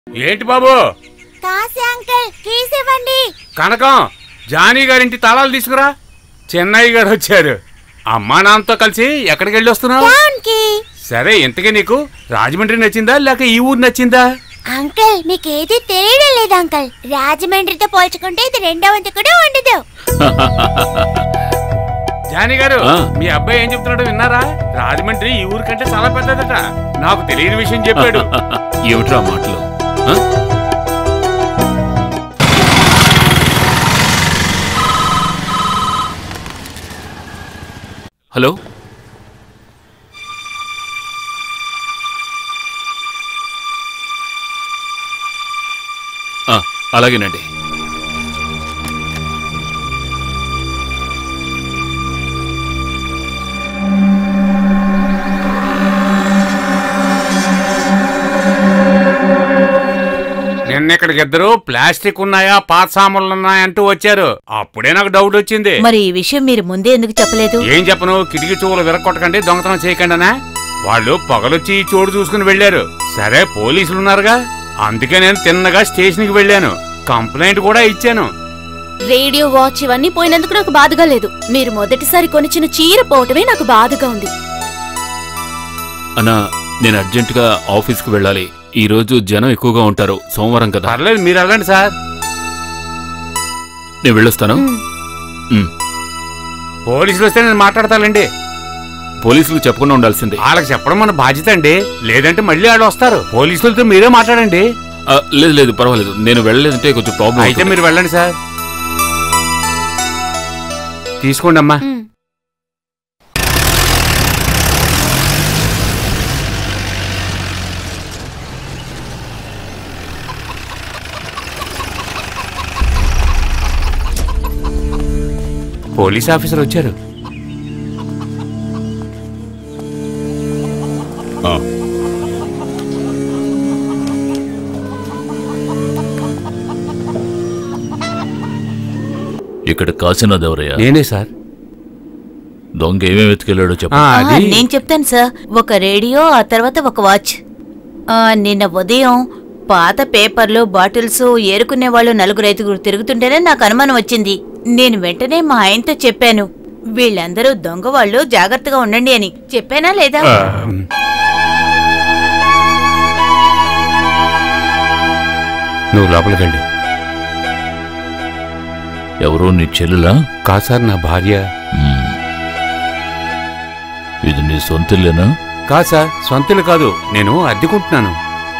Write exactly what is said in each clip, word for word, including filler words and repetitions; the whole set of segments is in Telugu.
ఏంటి బాబు? కాశీ అంకుల్ కీస్ ఇవ్వండి. కనకం, జానీ గారింటి తాళాలు తీసుకురా. చెన్నయ్య గారు వచ్చారు. అమ్మా నాన్నతో కలిసి ఎక్కడికి వెళ్ళి వస్తున్నావు? సరే, ఇంతకీ నీకు రాజమండ్రి నచ్చిందా లేక ఈ ఊరు నచ్చిందా? అంకుల్ మీకేది తెలియడం లేదు అంకుల్. రాజమండ్రితో పోల్చుకుంటే ఇది రెండో వంతు కూడా ఉండదు. జానీ గారు, మీ అబ్బాయి ఏం చెప్తున్నాడో విన్నారా? రాజమండ్రి ఈ ఊరి కంటే చాలా పెద్దదట. నాకు తెలియని విషయం చెప్పాడు. ఏమిట్రా మాటలు? హలో, అలాగేనండి. నిన్న ఇక్కడికి ఇద్దరు ప్లాస్టిక్ ఉన్నాయా పాత సామాన్లు ఉన్నాయా అంటూ వచ్చారు. అప్పుడే నాకు డౌట్ వచ్చింది. మరి ఈ విషయం మీరు ముందే ఎందుకు చెప్పలేదు? ఏం చెప్పను, కిటికీ చూపులు విరగొట్టకండి, దొంగతనం చేయకండినా. వాళ్ళు పగలొచ్చి ఈ చోటు చూసుకుని వెళ్లారు. సరే, పోలీసులు ఉన్నారుగా, అందుకే నేను తిన్నగా స్టేషన్ కి వెళ్ళాను. కంప్లైంట్ కూడా ఇచ్చాను. రేడియో వాచ్ ఇవన్నీ పోయినందుకు నాకు బాధగా లేదు. మీరు మొదటిసారి కొనిచ్చిన చీర పోవటమే నాకు బాధగా ఉంది. అన్నా, నేను అర్జెంట్ గా ఆఫీస్ కు వెళ్ళాలి. ఈ రోజు జనం ఎక్కువగా ఉంటారు, సోమవారం కదా. పర్లేదు, మీరు వెళ్ళండి సార్. నేను వెళ్ళొస్తాను. పోలీసులు వస్తే నేను మాట్లాడతానండి. పోలీసులు చెప్పకుండా ఉండాల్సిందే. వాళ్ళకి చెప్పడం మన బాధ్యత అండి, లేదంటే మళ్ళీ వాళ్ళు వస్తారు. పోలీసులతో మీరే మాట్లాడండి. లేదు లేదు, పర్వాలేదు. నేను వెళ్ళలేదంటే కొంచెం ప్రాబ్లం. అయితే మీరు వెళ్ళండి సార్. తీసుకోండి అమ్మా. పోలీస్ ఆఫీసర్ వచ్చారు. ఇక్కడ కాశీనాథ్ ఎవరయ్యా? నేనే సార్. దొంగ ఏమేమి ఎత్తుకెళ్ళాడో చెప్పు. నేను చెప్తాను సార్. ఒక రేడియో, ఆ తర్వాత ఒక వాచ్. నిన్న ఉదయం పాత పేపర్లు, బాటిల్స్ ఏరుకునే వాళ్ళు నలుగురు ఐదుగురు తిరుగుతుంటేనే నాకు అనుమానం వచ్చింది. నేను వెంటనే మా ఆయనతో చెప్పాను, వీళ్ళందరూ దొంగ వాళ్ళు, జాగ్రత్తగా ఉండండి అని. చెప్పానా లేదా? నువ్వు లోపలికి వెళ్ళి. ఎవరో నీ చెల్లులా? కాదు సార్, నా భార్య. ఇది నీ సొంతిల్లేనా? కాదు సార్, సొంతలు కాదు, నేను అద్దెకుంటున్నాను.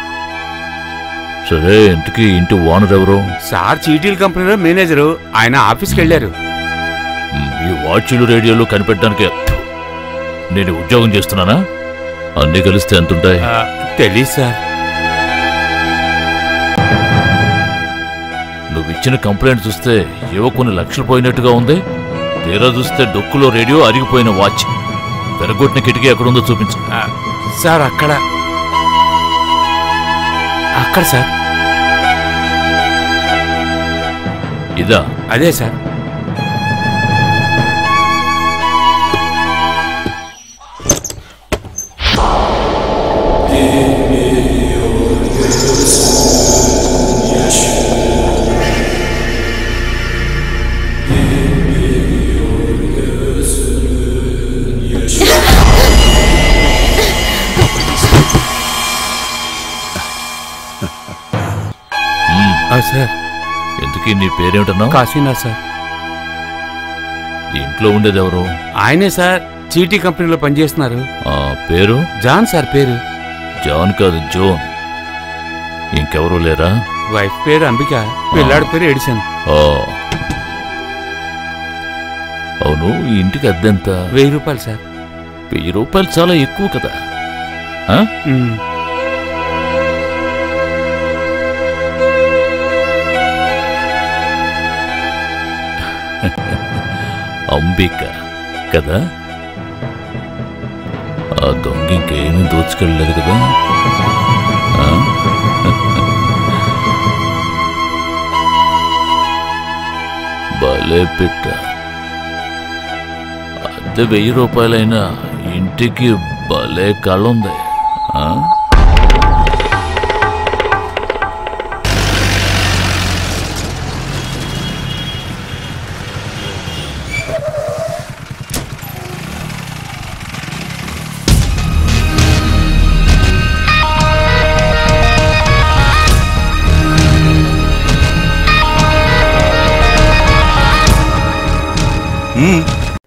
సరే, ఇంటికి ఇంటి ఓనర్ ఎవరు? సార్ చీటీల కంపెనీలో మేనేజరు. ఆయన ఆఫీస్కి వెళ్ళారు. ఈ వాచ్లు రేడియోలు కనిపెట్టడానికి నేను ఉద్యోగం చేస్తున్నానా? అన్నీ కలిస్తే ఎంతుంటాయి? తెలీదు సార్. నువ్వు ఇచ్చిన కంప్లైంట్ చూస్తే ఏవో కొన్ని లక్షలు పోయినట్టుగా ఉంది. తీరా చూస్తే డొక్కులో రేడియో, అరిగిపోయిన వాచ్. పెరగొట్టిన కిటికీ ఎక్కడుందో చూపించు. సార్ అక్కడ అక్కడ సార్. ఇదా? అదే సార్. సార్, ఎందుకీ నీ పేరేమిటన్నా? కాశీనాథ్ సార్. ఇంట్లో ఉండేది ఎవరు? ఆయనే సార్, చీటీ కంపెనీలో పనిచేస్తున్నారు. పేరు? John sir. పేరు జాన్ కాదు, జోన్. ఇంకెవరూ లేరా? వైఫ్ పేరు అంబిక, పిల్లాడి పేరు ఎడిసన్. అవును, ఈ ఇంటికి అద్దెంత? వెయ్యి రూపాయలు సార్. వెయ్యి రూపాయలు చాలా ఎక్కువ కదా. అంబిక కదా? ఆ దొంగ ఇంకేమీ దోచుకెళ్ళలేదు కదా? భలే పెట్ట. అద్దె వెయ్యి రూపాయలైనా ఇంటికి భలే కళ్ళుంది.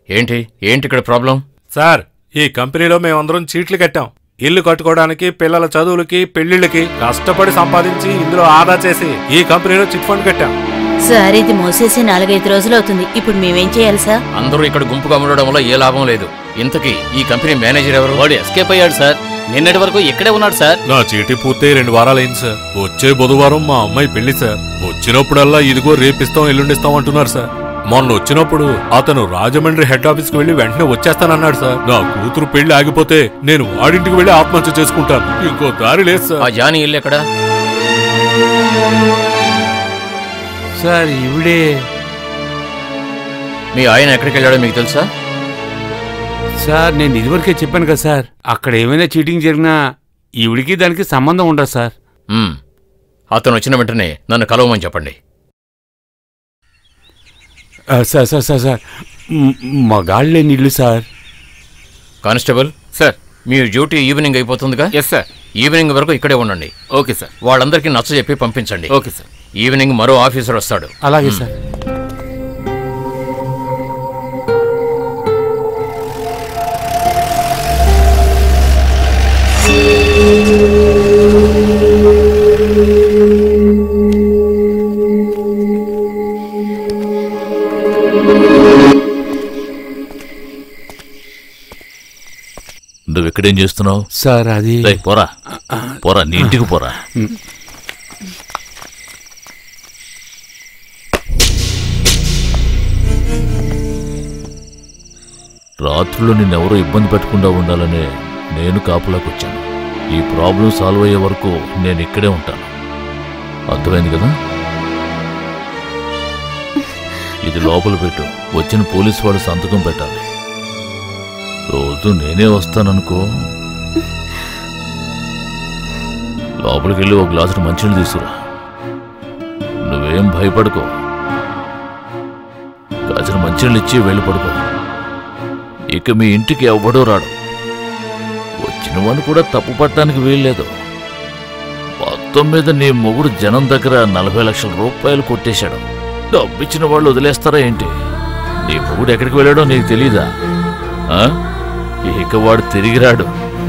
ఏంటి ఏంటి ఇక్కడ ప్రాబ్లం? సార్, ఈ కంపెనీలో మేమందరం చీట్లు కట్టాం. ఇల్లు కట్టుకోవడానికి, పిల్లల చదువులకి, పెళ్లిళ్ళకి కష్టపడి సంపాదించి ఇందులో ఆదా చేసి ఈ కంపెనీలో చిట్ ఫండ్ కట్టాం. సార్ ఇది మోసేసి నాలుగైదు రోజులు అవుతుంది. ఇప్పుడు మేమేం చేయాలి సార్? అందరూ ఇక్కడ గుంపుగా ఉండడం వల్ల ఏ లాభం లేదు. ఇంతకీ ఈ కంపెనీ మేనేజర్ ఎవరు? వాడు ఎస్కేప్ అయ్యాడు సార్. నిన్నటి వరకు ఇక్కడే ఉన్నాడు సార్. నా చీటీ పూర్తయి రెండు వారాలైంది సార్. వచ్చే బుధవారం మా అమ్మాయి పెళ్లి సార్. వచ్చినప్పుడల్లా ఇదిగో రేపిస్తాం ఎల్లుండిస్తాం అంటున్నారు సార్. మొన్న వచ్చినప్పుడు అతను రాజమండ్రి హెడ్ ఆఫీస్ కి వెళ్లి వెంటనే వచ్చేస్తానన్నాడు సార్. నా కూతురు పెళ్లి ఆగిపోతే నేను వాడింటికి వెళ్లి ఆత్మహత్య చేసుకుంటాను. ఇంకో దారి లేదు సార్. ఆ జానీ ఇల్లు ఎక్కడా? సార్ ఇవిడే. మీ ఆయన ఎక్కడికి వెళ్ళాడో మీకు తెలుసా? సార్ నేను ఇదివరకే చెప్పాను కదా సార్, అక్కడ ఏమైనా చీటింగ్ జరిగినా ఈవిడికి దానికి సంబంధం ఉండదు సార్. మ్మ్. అతను వచ్చిన వెంటనే నన్ను కలవమని చెప్పండి. ఆ, సార్ సార్ సార్ సార్ మగాళ్ళే నీళ్ళు సార్. కానిస్టేబుల్ సార్, మీ డ్యూటీ ఈవినింగ్ అయిపోతుందిగా? Yes sir. ఈవినింగ్ వరకు ఇక్కడే ఉండండి. Okay sir. వాళ్ళందరికీ నచ్చ చెప్పి పంపించండి. Okay sir. ఈవినింగ్ మరో ఆఫీసర్ వస్తాడు. అలాగే సార్. నువ్వు ఇక్కడేం చేస్తున్నావు? సార్ అది పోరా పోరా నీ ఇంటికి పోరా. రాత్రుల్లో నిన్నెవరో ఇబ్బంది పెట్టకుండా ఉండాలనే నేను కాపులాకి వచ్చాను. ఈ ప్రాబ్లం సాల్వ్ అయ్యే వరకు నేను ఇక్కడే ఉంటాను. అర్థమైంది కదా? ఇది లోపల పెట్టు. వచ్చిన పోలీసు వాళ్ళు సంతకం పెట్టాలి. రోజు నేనే వస్తాననుకో. లోపలికి వెళ్ళి ఒక గ్లాసు మంచినీళ్ళు తీసుకురా. నువ్వేం భయపడుకో. కాసిన మంచినీళ్ళు ఇచ్చి వెళ్ళి పడుకో. ఇక మీ ఇంటికి ఎవ్వడూ రాడు. వచ్చిన వాడిని కూడా తప్పు పట్టడానికి వీల్లేదు. మొత్తం మీద నీ మొగుడు జనం దగ్గర నలభై లక్షల రూపాయలు కొట్టేశాడు. డబ్బిచ్చిన వాళ్ళు వదిలేస్తారా ఏంటి? నీ మొగుడు ఎక్కడికి వెళ్ళాడో నీకు తెలీదా? ఇక వాడు తిరిగిరాడు.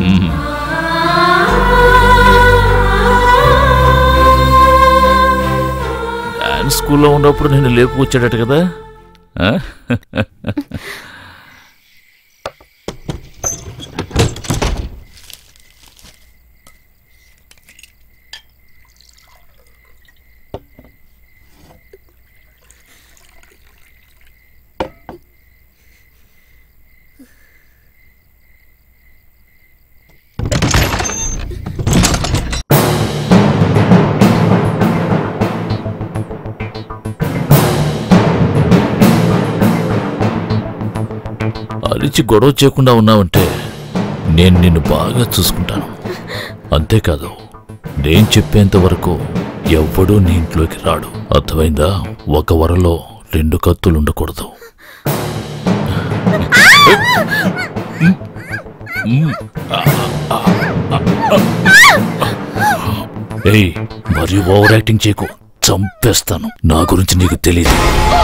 డాన్స్ స్కూల్లో ఉన్నప్పుడు నేను లేపుకొచ్చాడట కదా. అరిచి గొడవ చేయకుండా ఉన్నావంటే నేను నిన్ను బాగా చూసుకుంటాను. అంతేకాదు, నేను చెప్పేంత వరకు ఎవ్వడూ నీ ఇంట్లోకి రాడు. అర్థమైందా? ఒక వరలో రెండు కత్తులు ఉండకూడదు. ఏయ్, మరి ఓవర్ యాక్టింగ్ చేయకు. చంపేస్తాను. నా గురించి నీకు తెలీదు.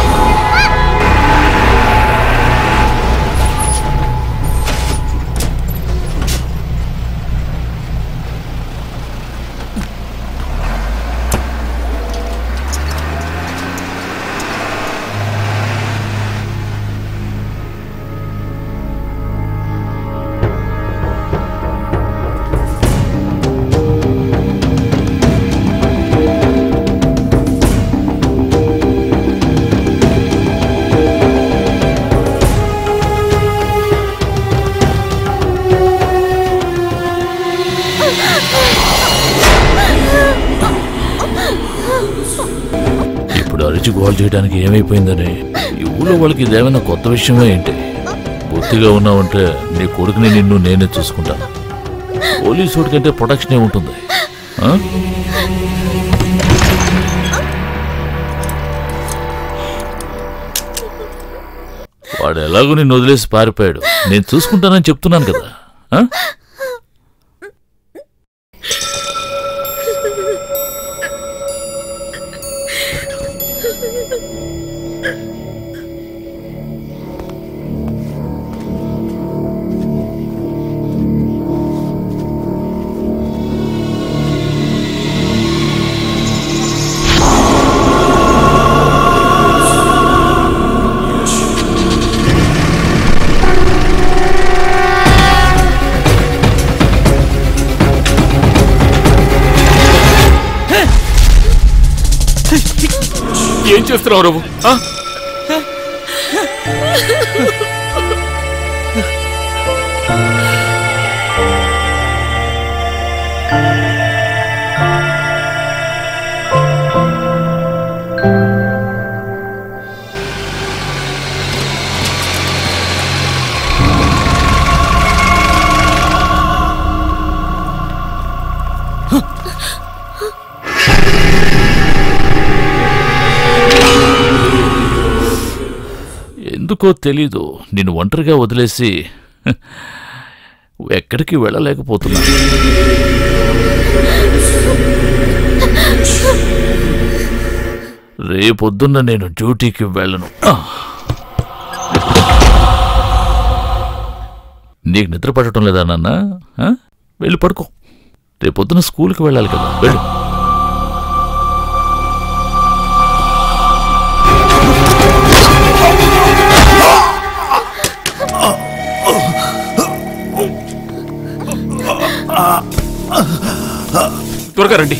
గోల్ చేయడానికి ఏమైపోయిందని ఈ ఊళ్ళో వాళ్ళకి ఇదేమైనా కొత్త విషయమే ఏంటి? బొత్తిగా ఉన్నావంటే నీ కొడుకుని నిన్ను నేనే చూసుకుంటాను. పోలీసు కంటే ప్రొటెక్షన్ ఏముంటుంది? వాడు ఎలాగో నిన్ను వదిలేసి పారిపోయాడు. నేను చూసుకుంటానని చెప్తున్నాను కదా. ఏం చేస్తున్నావు నువ్వు? ఎందుకో తెలీదు, నిన్ను ఒంటరిగా వదిలేసి ఎక్కడికి వెళ్ళలేకపోతున్నా. రేపొద్దున్న నేను డ్యూటీకి వెళ్ళను. నీకు నిద్ర పట్టడం లేదా నాన్న? వెళ్ళి పడుకో, రేపొద్దున స్కూల్కి వెళ్ళాలి కదా, వెళ్ళు. త్వరగా రండి.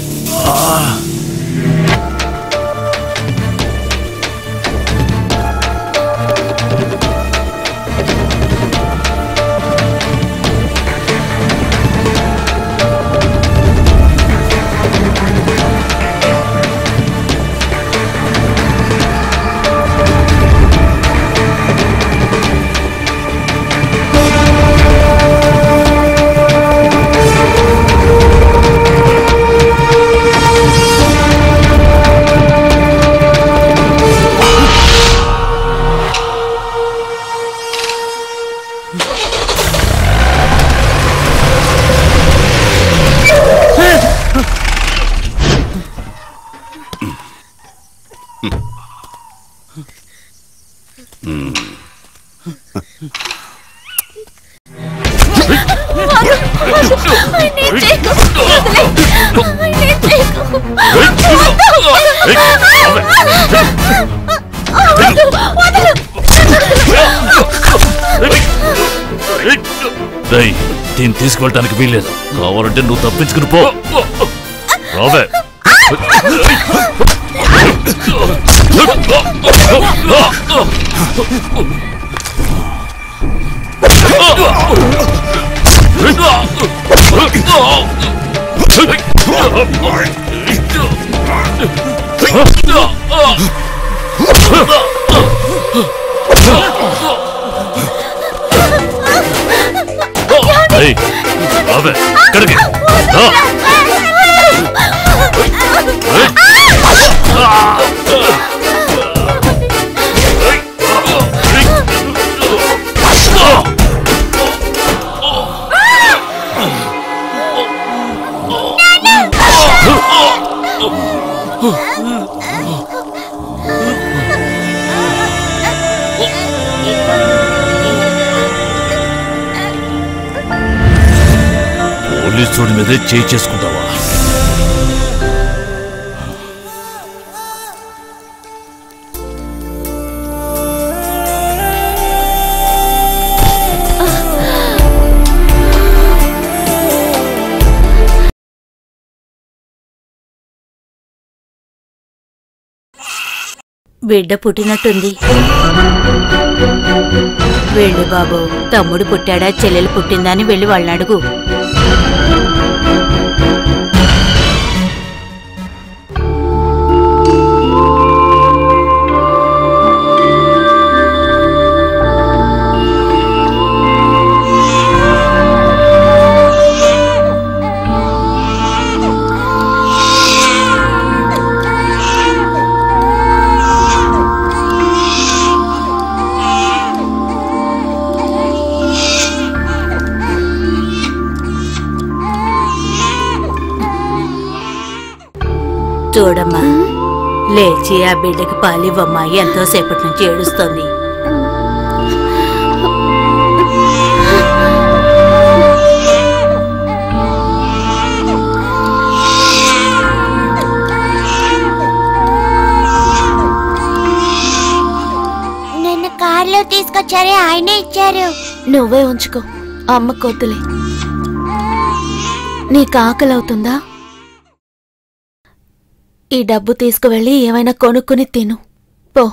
దీన్ని తీసుకువెళ్ళటానికి వీల్లేదు, కావాలంటే నువ్వు తప్పించుకుని పో. రావే. రావే ఇక్కడికి. పోలీసుడి మీదే చేయి చేసుకుంటావా? బిడ్డ పుట్టినట్టుంది. వెళ్ళు బాబు, తమ్ముడు పుట్టాడా చెల్లెలు పుట్టిందా అని వెళ్ళి వాళ్ళని అడుగు. చూడమ్మా, లేచి ఆ బిడ్డకి పాలివ్వమ్మా, ఎంతో సేపటి నుంచి ఏడుస్తోంది. నన్ను కార్లో తీసుకొచ్చారే, ఆయనే ఇచ్చారు. నువ్వే ఉంచుకో, అమ్మ కొద్దులే. నీకు ఆకలి అవుతుందా? ఈ డబ్బు తీసుకువెళ్ళి ఏమైనా కొనుక్కుని తిను పో.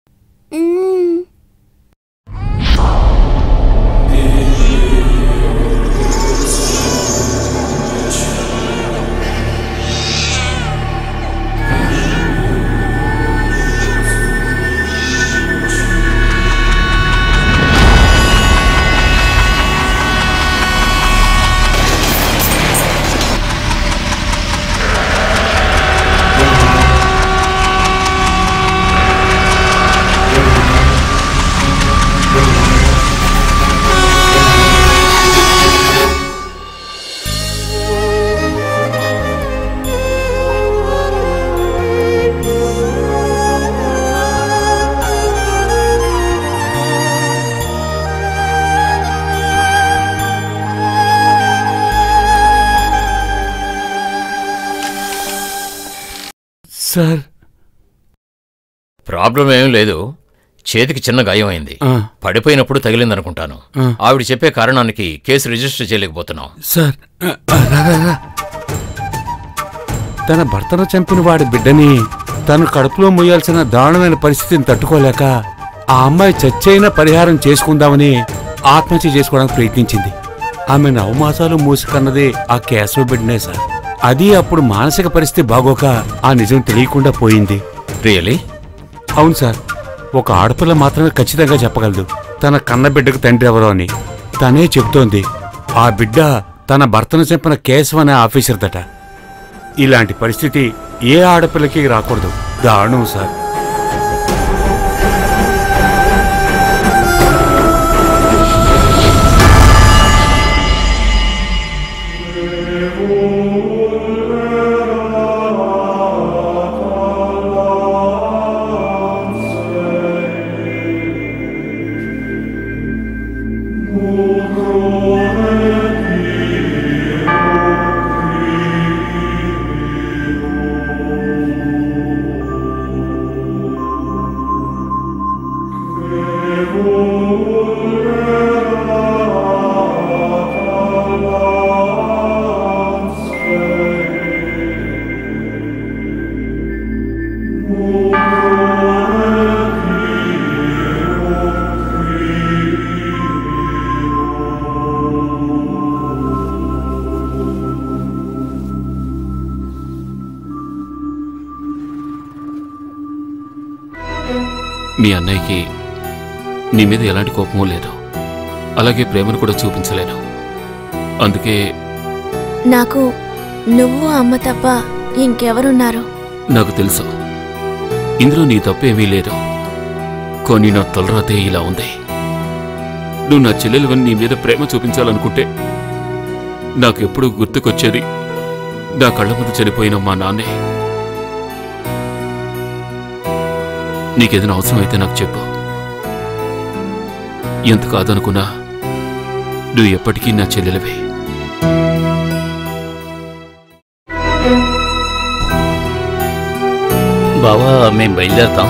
సార్ ప్రాబ్లం ఏం లేదు, చేతికి చిన్న గాయం అయింది. ఆ. పడిపోయినప్పుడు తగిలిందనుకుంటాను. ఆ. ఆవిడ చెప్పే కారణానికి కేసు రిజిస్టర్ చేయలేకపోతున్నాం. సార్ ఆ, ఆ, రా, రా, రా. తన భర్తను చంపిన వాడి బిడ్డని తను కడుపులో మొయ్యాల్సిన దారుణమైన పరిస్థితిని తట్టుకోలేక ఆ అమ్మాయి చచ్చైనా పరిహారం చేసుకుందామని ఆత్మహత్య చేసుకోవడానికి ప్రయత్నించింది. ఆమె నవమాసాలు మూసుకన్నది ఆ కేశవ బిడ్డనే సార్. అది అప్పుడు మానసిక పరిస్థితి బాగోక ఆ నిజం తెలియకుండా పోయింది. రియలీ? అవును సార్. ఒక ఆడపిల్ల మాత్రమే ఖచ్చితంగా చెప్పగలదు తన కన్న బిడ్డకు తండ్రి ఎవరో అని. తనే చెబుతోంది ఆ బిడ్డ తన భర్తను చంపిన కేశవ అనే ఆఫీసర్ దట. ఇలాంటి పరిస్థితి ఏ ఆడపిల్లకి రాకూడదు. దారుణం సార్. మీ అన్నయ్యకి నీ మీద ఎలాంటి కోపమూ లేదు, అలాగే ప్రేమను కూడా చూపించలేను. అందుకే నాకు నువ్వు అమ్మ తప్ప ఇంకెవరున్నారు? నాకు తెలుసు ఇందులో నీ తప్పేమీ లేదు. కొన్ని నా తలరాతే ఇలా ఉంది. నువ్వు నా చెల్లెలువని నీ మీద ప్రేమ చూపించాలనుకుంటే నాకెప్పుడు గుర్తుకొచ్చేది నా కళ్ళ ముందు చనిపోయిన మా నాన్నే. నీకేదైనా అవసరం అయితే నాకు చెప్పు. ఎంత కాదనుకున్నా నువ్వు ఎప్పటికీ నా చెల్లెలవే. బావా, మేం బయలుదేరతాం.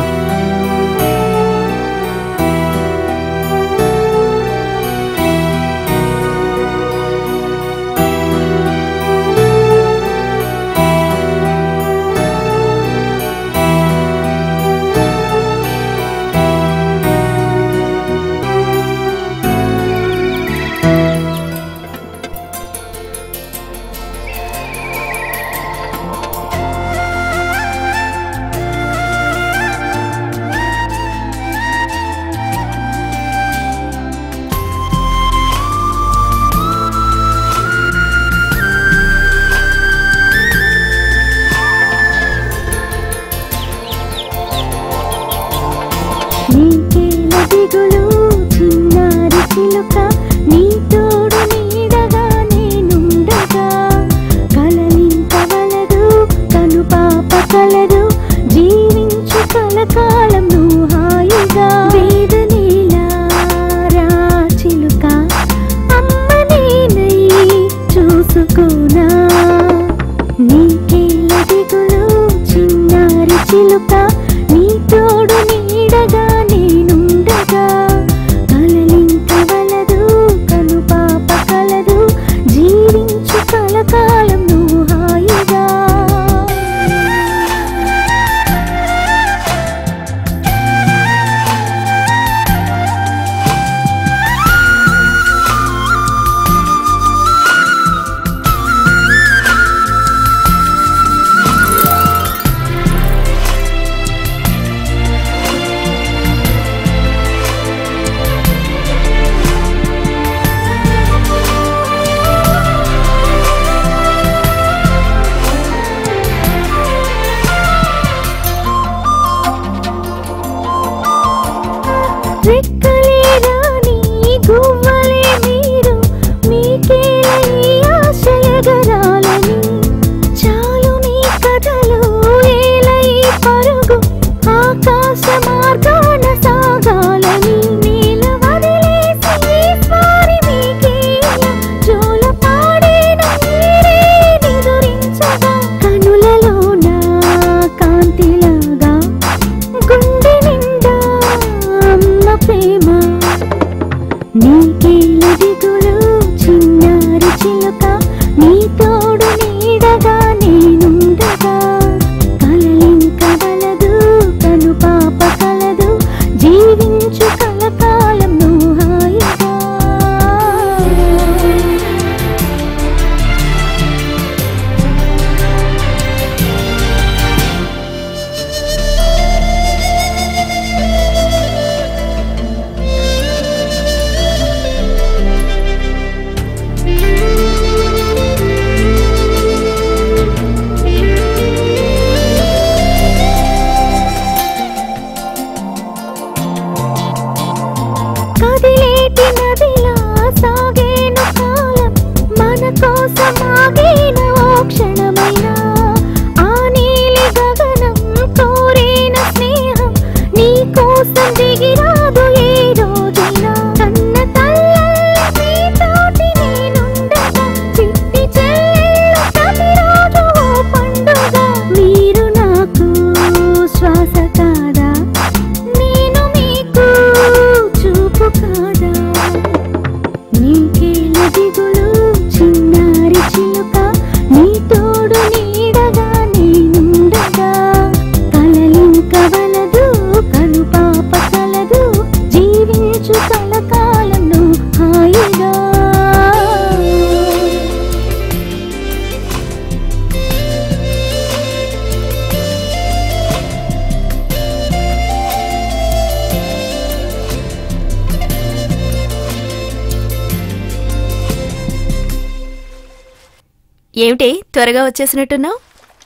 ఏమిటి త్వరగా వచ్చేసినట్టున్నావు?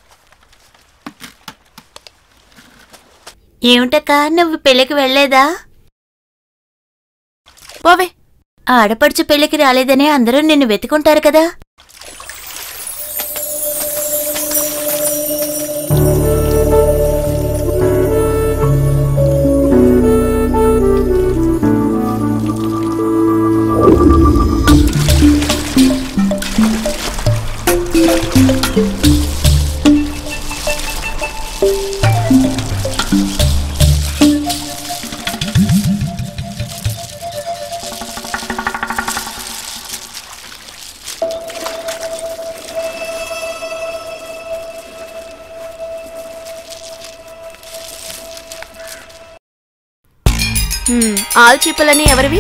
ఏమిటక్క నువ్వు పెళ్లికి వెళ్ళలేదా? పోవే. ఆడపడుచు పెళ్లికి రాలేదని అందరూ నిన్ను వెతుకుంటారు కదా. ఆల్చీపులని ఎవరివి?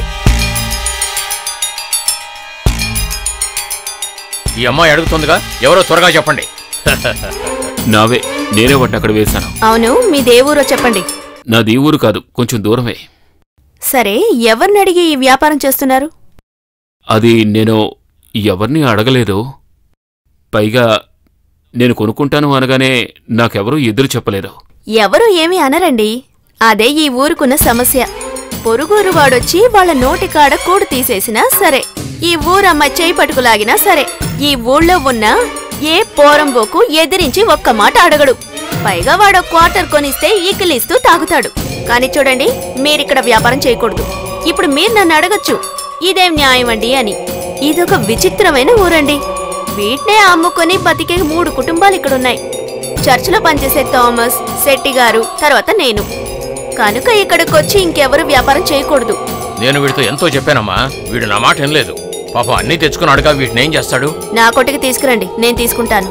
ఈ అమ్మాయి అడుగుతుందిగా, ఎవరో త్వరగా చెప్పండి. నావే, నేనే వాటిని అక్కడ వేశాను. అవును, మీ దేవురో చెప్పండి. నాది ఊరు కాదు, కొంచెం దూరమే. సరే, ఎవరిని అడిగి ఈ వ్యాపారం చేస్తున్నారు? అది నేను ఎవరిని అడగలేదు. పైగా నేను కొనుక్కుంటాను అనగానే నాకెవరూ ఎదురు చెప్పలేదు. ఎవరు ఏమీ అనరండి, అదే ఈ ఊరుకున్న సమస్య. పొరుగురు వాడొచ్చి వాళ్ళ నోటికాడ కూడు తీసేసినా సరే, ఈ ఊరమ్మ చేయి పట్టుకులాగినా సరే, ఈ ఊళ్ళో ఉన్న ఏ పోరంబోకు ఎదిరించి ఒక్క మాట అడగడు. పైగా వాడు క్వార్టర్ కొనిస్తే ఈకిలిస్తూ తాగుతాడు. కాని చూడండి, మీరిక్కడ వ్యాపారం చేయకూడదు. ఇప్పుడు మీరు నన్ను అడగచ్చు, ఇదేం న్యాయం అండి అని. ఇదొక విచిత్రమైన ఊరండి. వీటినే అమ్ముకొని బతికే మూడు కుటుంబాలు ఇక్కడున్నాయి. చర్చిలో పనిచేసే థామస్, శెట్టి గారు, తర్వాత నేను. కనుక ఇక్కడికొచ్చి ఇంకెవరు వ్యాపారం చేయకూడదు. నేను వీడితో ఎంతో చెప్పానమ్మా, వీడు నా మాట ఏం లేదు. పాపం అన్నీ తెచ్చుకున్నాడుగా, వీటిని ఏం చేస్తాడు? నా కొట్టుకి తీసుకురండి, నేను తీసుకుంటాను.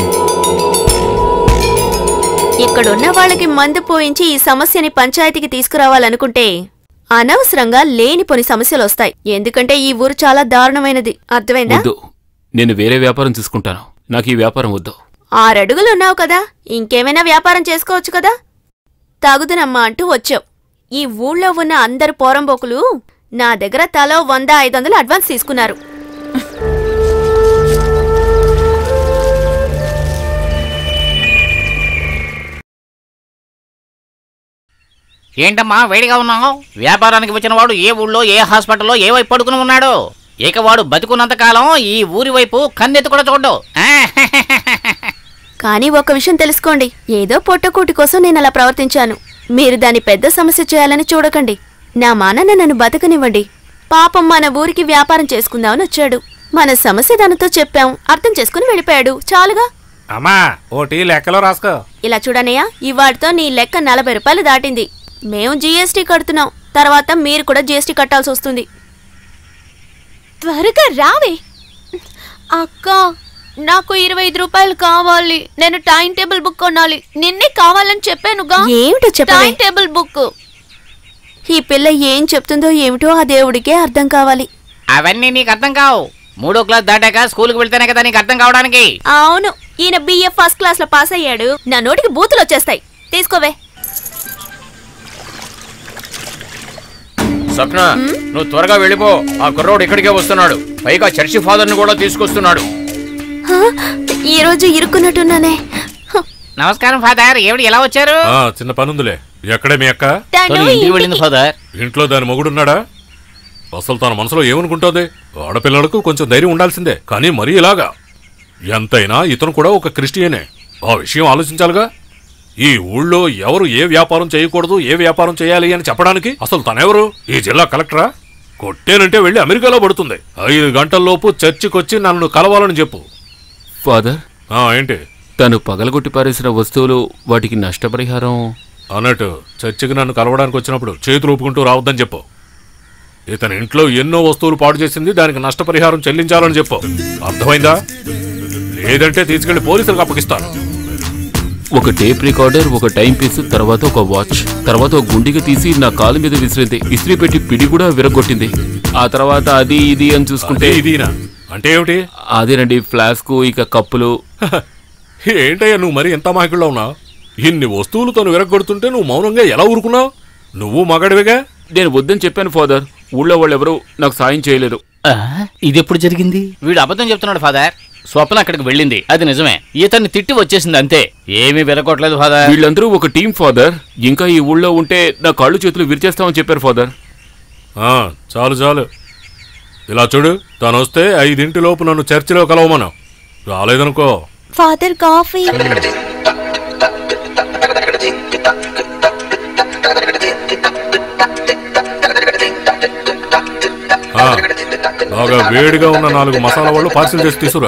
ఇక్కడున్న వాళ్ళకి మందు పోయించి ఈ సమస్యని పంచాయతీకి తీసుకురావాలనుకుంటే అనవసరంగా లేనిపోని సమస్యలు వస్తాయి. ఎందుకంటే ఈ ఊరు చాలా దారుణమైనది. అర్థమైందా? నేను వేరే వ్యాపారం చూసుకుంటాను, నాకు ఈ వ్యాపారం వద్దు. ఆరడుగులున్నావు కదా, ఇంకేమైనా వ్యాపారం చేసుకోవచ్చు కదా. తాగుదనమ్మా అంటూ వచ్చావు. ఈ ఊళ్ళో ఉన్న అందరు పోరంబోకులు నా దగ్గర తలో వంద ఐదు వందలు అడ్వాన్స్ తీసుకున్నారు. ఏంటమ్మా వేడిగా ఉన్నావు? వ్యాపారానికి వచ్చిన వాడు ఏ ఊళ్ళో ఏ హాస్పిటల్లో ఏ వైపు పడుకుని ఉన్నాడు? ఇక వాడు బతుకున్నంత కాలం ఈ ఊరి వైపు కన్నెత్తి కూడా చూడ్డు. కానీ ఒక విషయం తెలుసుకోండి, ఏదో పొట్టకూటి కోసం నేను అలా ప్రవర్తించాను. మీరు దాన్ని పెద్ద సమస్య చేయాలని చూడకండి. నా మానన్న నన్ను బతకనివ్వండి. పాపం మన ఊరికి వ్యాపారం చేసుకుందామని వచ్చాడు. మన సమస్య దానితో చెప్పాం, అర్థం చేసుకుని వెళ్ళిపోయాడు. చాలుగా. అమ్మా ఓటీ లెక్కలో రాసుకో. ఇలా చూడనయ్యా, ఇవాటితో నీ లెక్క నలభై రూపాయలు దాటింది. మేము జీఎస్టీ కడుతున్నాం, తర్వాత మీరు కూడా జీఎస్టీ కట్టాల్సి వస్తుంది. త్వరగా రావే. అక్క, నాకు ఇరవై ఐదు రూపాయలు కావాలి. నేను టైం టేబుల్ బుక్ కొనాలి. నిన్నే కావాలని చెప్పానుగా. ఏమిటో చెప్పవే. Time table book. ఈ పిల్ల ఏం చెప్తుందో ఏమిటో ఆ దేవుడికే అర్థం కావాలి. అవన్నీ నీకు అర్థం కావు. మూడో క్లాస్ దాటాక స్కూల్కి వెళ్తేనే కదా నీకు అర్థం కావడానికి. అవును, ఈయన బిఏ ఫస్ట్ క్లాస్ లో పాస్ అయ్యాడు. నా నోటికి బూతులు వచ్చేస్తాయి. తీసుకోవే. సప్న, నువ్వు త్వరగా వెళ్ళిపో. ఆ కుర్రోడు ఇక్కడికే వస్తున్నాడు. పైగా చర్చి ఫాదర్ ని కూడా తీసుకొస్తున్నాడు. ఈ రోజు ఇరుక్కున్నట్టున్నానే. నమస్కారం ఫాదర్, ఏమిటి ఎలా వచ్చారు? చిన్న పనుందిలే. ఎక్కడే మీ అక్క? ఇంటికి వెళ్ళింది ఫాదర్. ఇంట్లో దాని మొగుడున్నాడా? అసలు తన మనసులో ఏమనుకుంటోంది? ఆడపిల్లలకు కొంచెం ధైర్యం ఉండాల్సిందే, కానీ మరీ ఇలాగా. ఎంతైనా ఇతను కూడా ఒక క్రిస్టియనే. ఆ విషయం ఆలోచించాలిగా. ఈ ఊళ్ళో ఎవరు ఏ వ్యాపారం చేయకూడదు, ఏ వ్యాపారం చేయాలి అని చెప్పడానికి అసలు తనెవరు? ఈ జిల్లా కలెక్టరా? కొట్టేనంటే వెళ్ళి అమెరికాలో పడుతుంది. ఐదు గంటల్లోపు చర్చికొచ్చి నన్ను కలవాలని చెప్పు. ఫాదర్, ఏంటి? తను పగలగొట్టి పారేసిన వస్తువులు, వాటికి నష్టపరిహారం అన్నట్టు చర్చికి నన్ను కలవడానికి వచ్చినప్పుడు చేతులు ఊపుకుంటూ రావద్దని చెప్పు. ఇతని ఇంట్లో ఎన్నో వస్తువులు పాడు చేసింది, దానికి నష్టపరిహారం చెల్లించాలని చెప్పు. అర్థమైందా? లేదంటే తీసుకెళ్లి పోలీసులకు అప్పగిస్తాను. ఒక టేప్ రికార్డర్, ఒక టైం పీస్, తర్వాత ఒక వాచ్, తర్వాత ఒక గుండిగా తీసి నా కాలు మీద విసిరింది. ఇస్త్రీ పెట్టి పిడి కూడా విరగొట్టింది. ఆ తర్వాత అది ఇది అని చూసుకుంటే ఇదినా అంటే ఏమిటి? అదేనండి, ఫ్లాస్క్, ఇక కప్పులు. ఏంటయ్యా నువ్వు మరి ఎంత మాహికుల్లో ఉన్నావు? ఇన్ని వస్తువులు తను విరగొడుతుంటే నువ్వు మౌనంగా ఎలా ఊరుకున్నావు? నువ్వు మగడివిగా. నేను వద్దని చెప్పాను ఫాదర్. ఊళ్ళో వాళ్ళెవరూ నాకు సాయం చేయలేదు. ఇది ఎప్పుడు జరిగింది? వీడు అబద్ధం చెప్తున్నాడు ఫాదర్. స్వప్న అక్కడికి వెళ్ళింది, అది నిజమే. ఇతన్ని తిట్టి వచ్చేసింది అంతే, ఏమీ వెలకొట్టలేదు ఫాదర్. వీళ్ళందరూ ఒక టీం ఫాదర్. ఇంకా ఈ ఊళ్ళో ఉంటే నా కాళ్ళు చేతులు విరిచేస్తామని చెప్పారు ఫాదర్. చాలు చాలు, ఇలా చూడు, తను వస్తే ఐదింటి లోపు నన్ను చర్చిలో కలవమను. రాలేదనుకో ఫాదర్ కాఫీ. బాగా వేడిగా ఉన్న నాలుగు మసాలా వాళ్ళు పార్సిల్ చేసి తీసుకురా.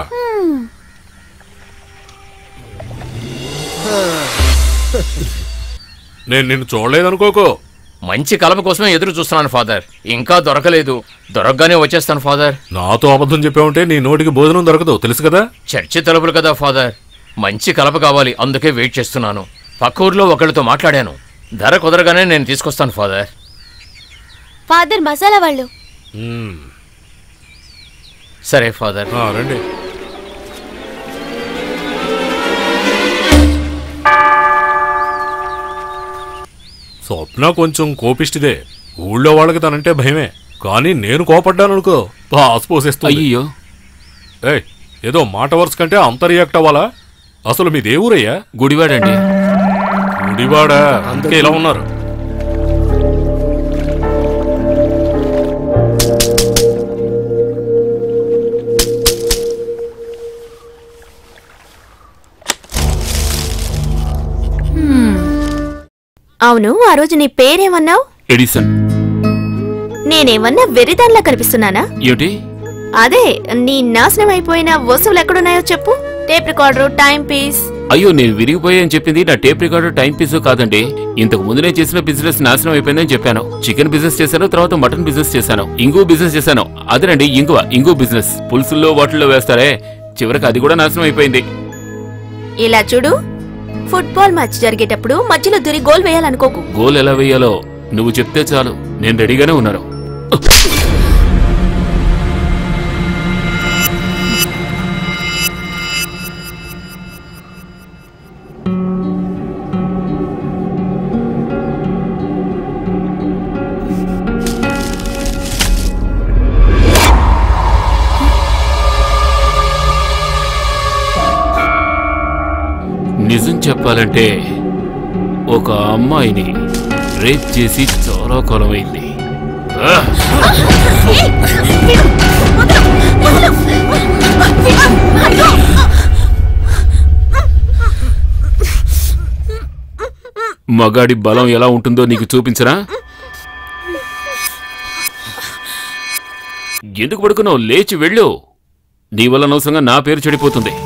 నేను నిన్ను చూడలేదనుకోకో. మంచి కలప కోసమే ఎదురు చూస్తున్నాను ఫాదర్, ఇంకా దొరకలేదు. దొరకగానే వచ్చేస్తాను ఫాదర్. నాతో అబద్ధం చెప్పావుంటే నీ నోటికి భోజనం దొరకదు, తెలుసు కదా. చర్చి తలుపులు కదా ఫాదర్, మంచి కలప కావాలి, అందుకే వెయిట్ చేస్తున్నాను. పక్క ఊర్లో ఒకళ్ళతో మాట్లాడాను, ధర కుదరగానే నేను తీసుకొస్తాను ఫాదర్. ఫాదర్ మసాలా వాళ్ళు. సరే ఫాదర్. రండి. స్వప్న కొంచెం కోపిష్టిదే, ఊళ్ళో వాళ్ళకి తనంటే భయమే. కానీ నేను కోపడ్డాననుకో పాస్ పోసేస్తా. అయ్యో, ఏ ఏదో మాట వరుస కంటే అంత రియాక్ట్ అవ్వాలా? అసలు మీ దేవురయ్యా? గుడివాడండి. గుడివాడా? అందుకే ఇలా ఉన్నారు. అవును, ఆ రోజు నీ పేరేమన్నావు? ఎడిసన్. నేనేమన్నా వెరిదాన్లా కనిపిస్తున్నానా? ఏమిటి? అదే, నీ నాశనం అయిపోయిన వస్తువులు ఎక్కడున్నాయో చెప్పు. Tape recorder, time piece. అయ్యో, నేను విరిగిపోయాయని చెప్పింది నా టేప్ రికార్డర్, టైం పీస్ కాదండి. ఇంతకు ముందు నేను చేసిన బిజినెస్ నాశనం అయిపోయిందని చెప్పాను. చికెన్ బిజినెస్ చేశాను, తర్వాత మటన్ బిజినెస్ చేశాను, ఇంగు బిజినెస్ చేశాను. అదేనండి ఇంగువ, ఇంగు బిజినెస్. పులుసుల్లో వాటిల్లో వేస్తారే, చివరికి అది కూడా నాశనం అయిపోయింది. ఇలా చూడు, ఫుట్బాల్ మ్యాచ్ జరిగేటప్పుడు మధ్యలో దూరి గోల్ వేయాలనుకోకు. గోల్ ఎలా వేయాలో నువ్వు చెప్తే చాలు, నేను రెడీగానే ఉన్నాను. నిజం చెప్పాలంటే ఒక అమ్మాయిని రేప్ చేసి చాలా కాలమైంది. మగాడి బలం ఎలా ఉంటుందో నీకు చూపించరా? ఎందుకు పడుకున్నావు? లేచి వెళ్ళు, నీ వల్ల అనవసరంగా నా పేరు చెడిపోతుంది.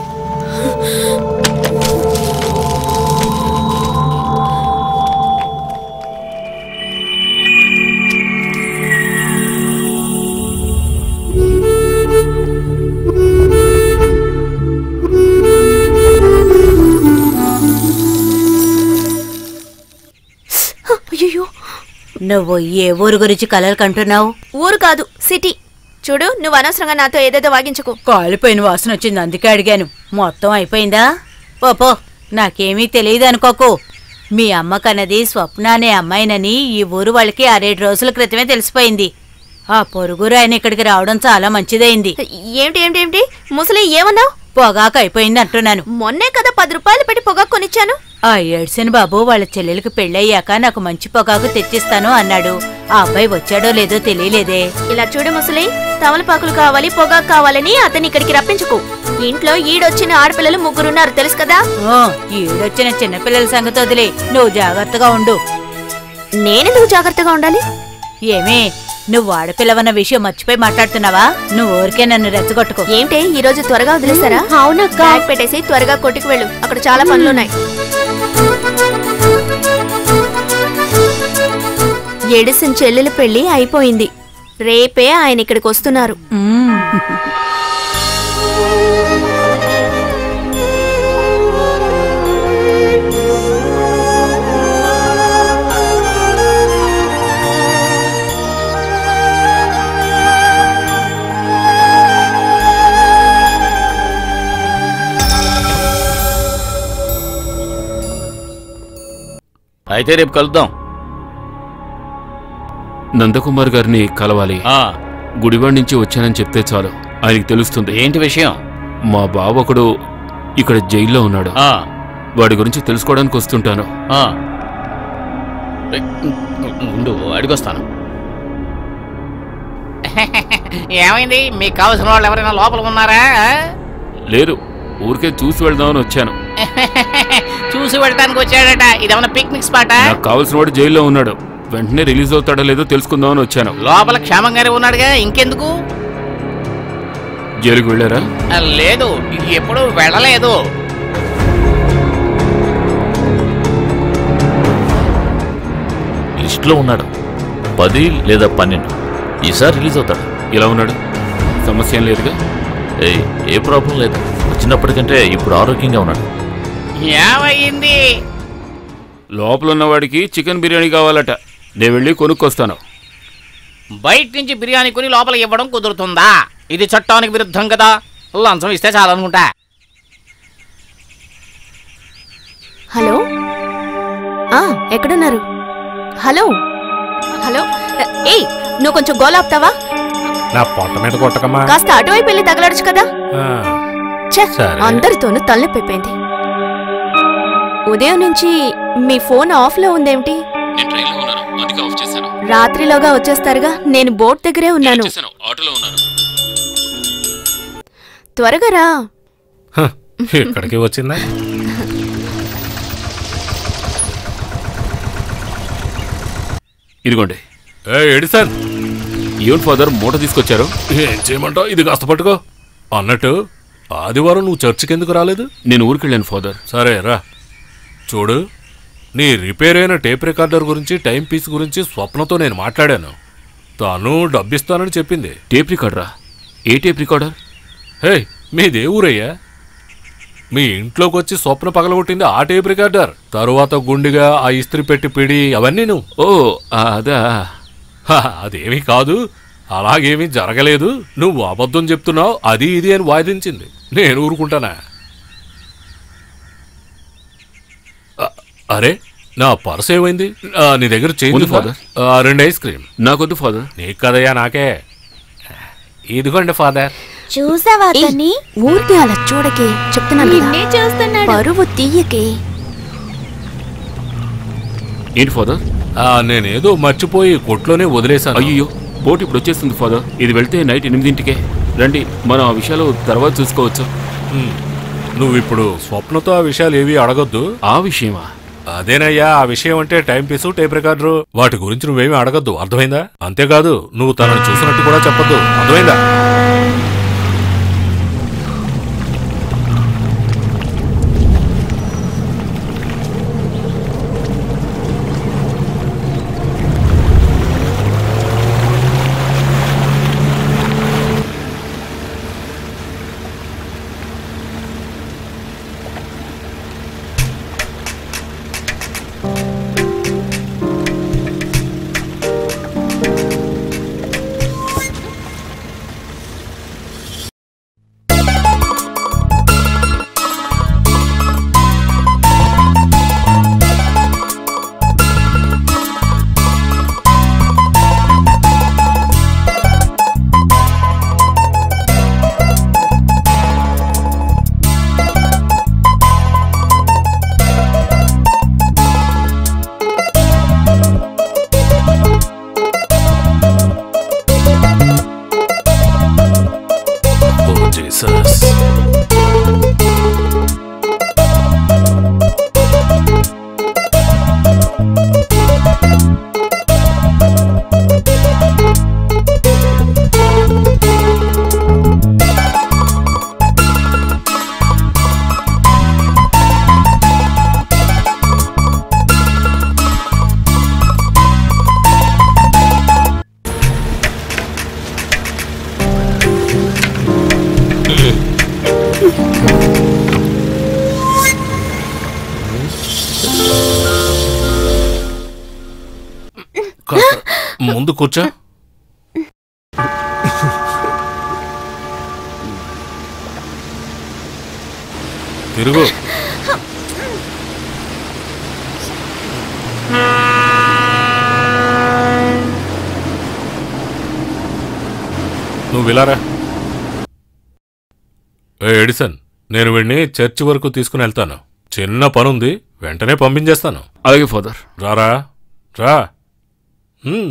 నువ్వు ఏ ఊరు గురించి కలలు కంటున్నావు? ఊరు కాదు, సిటీ. చూడు, నువ్వు అనవసరంగా నాతో ఏదేదో వాగించుకో. కాలిపోయిన వాసన వచ్చింది, అందుకే అడిగాను. మొత్తం అయిపోయిందా? పోపో, నాకేమీ తెలియదు అనుకోకు. మీ అమ్మకన్నది స్వప్న అనే అమ్మాయినని ఈ ఊరు వాళ్ళకి ఆరేడు రోజుల క్రితమే తెలిసిపోయింది. ఆ పొరుగురు ఆయన ఇక్కడికి రావడం చాలా మంచిదైంది. ఏమిటి ఏమిటి ఏమిటి ముసలి ఏమన్నావు? పొగాకు అయిపోయింది అంటున్నాను. మొన్నే కదా పది రూపాయలు పెట్టి పొగాకు కొనిచ్చాను. ఆ ఏడ్సిన బాబు వాళ్ళ చెల్లెలికి పెళ్ళయ్యాక నాకు మంచి పొగాకు తెచ్చిస్తాను అన్నాడు. ఆ అబ్బాయి వచ్చాడో లేదో తెలియలేదే. ఇలా చూడు ముసలి, తమలపాకులు కావాలి, పొగాకు కావాలని అతని ఇక్కడికి రప్పించుకో. ఇంట్లో ఈడొచ్చిన ఆడపిల్లలు ముగ్గురున్నారు, తెలుసు కదా. ఈడొచ్చిన చిన్నపిల్లల సంగతి వదిలే, నువ్వు జాగ్రత్తగా ఉండు. నేనెందుకు జాగ్రత్తగా ఉండాలి? ఏమే, నువ్వు ఆడపిల్లవన్న విషయం మర్చిపోయి మాట్లాడుతున్నావా? నువ్వు ఊరికే నన్ను రెచ్చగొట్టుకో. ఏంటి ఈ రోజు త్వరగా వదిలేస్తారా? అవునక్క. బ్యాగ్ పెట్టేసి త్వరగా కొట్టుకు వెళ్ళు, అక్కడ చాలా పనులున్నాయి. ఎడిసిన చెల్లెల పెళ్లి అయిపోయింది, రేపే ఆయన ఇక్కడికి వస్తున్నారు. అయితే రేపు కలుద్దాం. నందకుమార్ గారిని కలవాలి. గుడివాడి నుంచి వచ్చానని చెప్తే చాలు, ఆయనకి తెలుస్తుంది. ఏంటి విషయం? మా బావ ఒకడు ఇక్కడ జైల్లో ఉన్నాడు. వాడి గురించి తెలుసుకోవడానికి వస్తుంటాను. ఉండు అడిగొస్తాను. ఏమైంది? మీకు కావలసిన వాళ్ళు ఎవరైనా లోపల ఉన్నారా? లేరు, ఊరికే చూసి వెళ్దామని వచ్చాను. చూసి వెళ్ళడానికి వచ్చాడట. ఇదేమన్నా పిక్నిక్ స్పాటా? నాకు కావలసిన వాడు జైల్లో ఉన్నాడు. వెంటనే రిలీజ్ అవుతాడో లేదో తెలుసుకుందామని వచ్చాను. లోపల క్షేమంగానే ఉన్నాడుగా, ఇంకెందుకు? జైలుకు వెళ్ళారా? లేదు, ఎప్పుడు వెళ్ళలేదు. లిస్ట్లో ఉన్నాడు. పది లేదా పన్నెండు ఈసారి రిలీజ్ అవుతాడు. ఇలా ఉన్నాడు, సమస్య ఏం లేదుగా? ఏ ఏ ప్రాబ్లం లేదు. వచ్చినప్పటికంటే ఇప్పుడు ఆరోగ్యంగా ఉన్నాడు. ఏమైంది? లోపల ఉన్నవాడికి చికెన్ బిర్యానీ కావాలట. నేను వెళ్ళి కొనుక్కొస్తాను. బయట నుంచి బిర్యానీ కొని లోపల ఇవ్వడం కుదురుతుందా? ఇది చట్టానికి విరుద్ధం కదా. లంచం ఇస్తే చాలనుకుంటా. హలో, ఆ ఎక్కడున్నారు? హలో హలో ఏయ్, నువ్వు కొంచెం గోలాపుతావా? నా పొట్ట మీద కొట్టకమ్మా. కాస్త అటువైపు వెళ్ళి తగలడచ్చు కదా. అందరితోనూ తలనొప్పిపోయింది. ఉదయం నుంచి మీ ఫోన్ ఆఫ్ లో ఉందేమిటి? రాత్రిలోగా వచ్చేస్తారుగా. నేను బోట్ దగ్గరే ఉన్నాను. త్వరగా రా. ఇక్కడికి వచ్చిందా? ఇదిగోండి. ఎడిసన్, ఏం ఫాదర్ మూట తీసుకొచ్చారు? ఏం చేయమంటావు? ఇది కాస్త పట్టుకో. అన్నట్టు ఆదివారం నువ్వు చర్చికి ఎందుకు రాలేదు? నేను ఊరికెళ్ళాను ఫాదర్. సరే రా. చూడు, నీ రిపేర్ అయిన టేప్ రికార్డర్ గురించి, టైం పీస్ గురించి స్వప్నతో నేను మాట్లాడాను. తాను డబ్బిస్తానని చెప్పింది. టేప్ రికార్డరా? ఏ టేప్ రికార్డర్? హే, మీదే ఊరయ్యా? మీ ఇంట్లోకి వచ్చి స్వప్న పగలగొట్టింది ఆ టేప్ రికార్డర్. తరువాత గుండిగా ఆ ఇస్త్రీ పెట్టి పిడి అవన్నీ నువ్వు. ఓ అదా? అదేమీ కాదు, అలాగేమీ జరగలేదు. నువ్వు అబద్ధం చెప్తున్నావు, అది ఇది అని వాదించింది. నేను ఊరుకుంటానా? అరే, నా పర్స్ ఏమైంది? నీ దగ్గర చేంజ్ ఫాదర్? రెండు ఐస్ క్రీమ్. నాకొద్దు ఫాదర్. నీకు కదయ్యా, నాకే. ఇదిగోండి ఫాదర్. చూసావా అతన్ని? ఊరికే అలా చూడకే, చెప్తున్నాను. పరువు తీయకే. ఏంటి ఫాదర్? నేనేదో మర్చిపోయి కొట్లోనే వదిలేశాను. అయ్యో, బోట్ ఇప్పుడు వచ్చేస్తుంది ఫాదర్. ఇది వెళ్తే నైట్ ఎనిమిదింటికే. రండి, మనం ఆ విషయాలు తర్వాత చూసుకోవచ్చు. నువ్వు ఇప్పుడు స్వప్నతో ఆ విషయాలు ఏవి అడగొద్దు. ఆ విషయమా? అదేనయ్యా, ఆ విషయం అంటే టైం పీసు, టేప్ రికార్డరు, వాటి గురించి నువ్వేమీ అడగద్దు. అర్థమైందా? అంతేకాదు, నువ్వు తనను చూసినట్టు కూడా చెప్పొద్దు. అర్థమైందా? ముందు కూర్చో. తిరుగు. నువ్వు విలారా. ఏ ఎడిసన్, నేను వీడిని చర్చి వరకు తీసుకుని వెళ్తాను. చిన్న పనుంది, వెంటనే పంపించేస్తాను. అలాగే ఫాదర్. రారా రా. హ్మ్.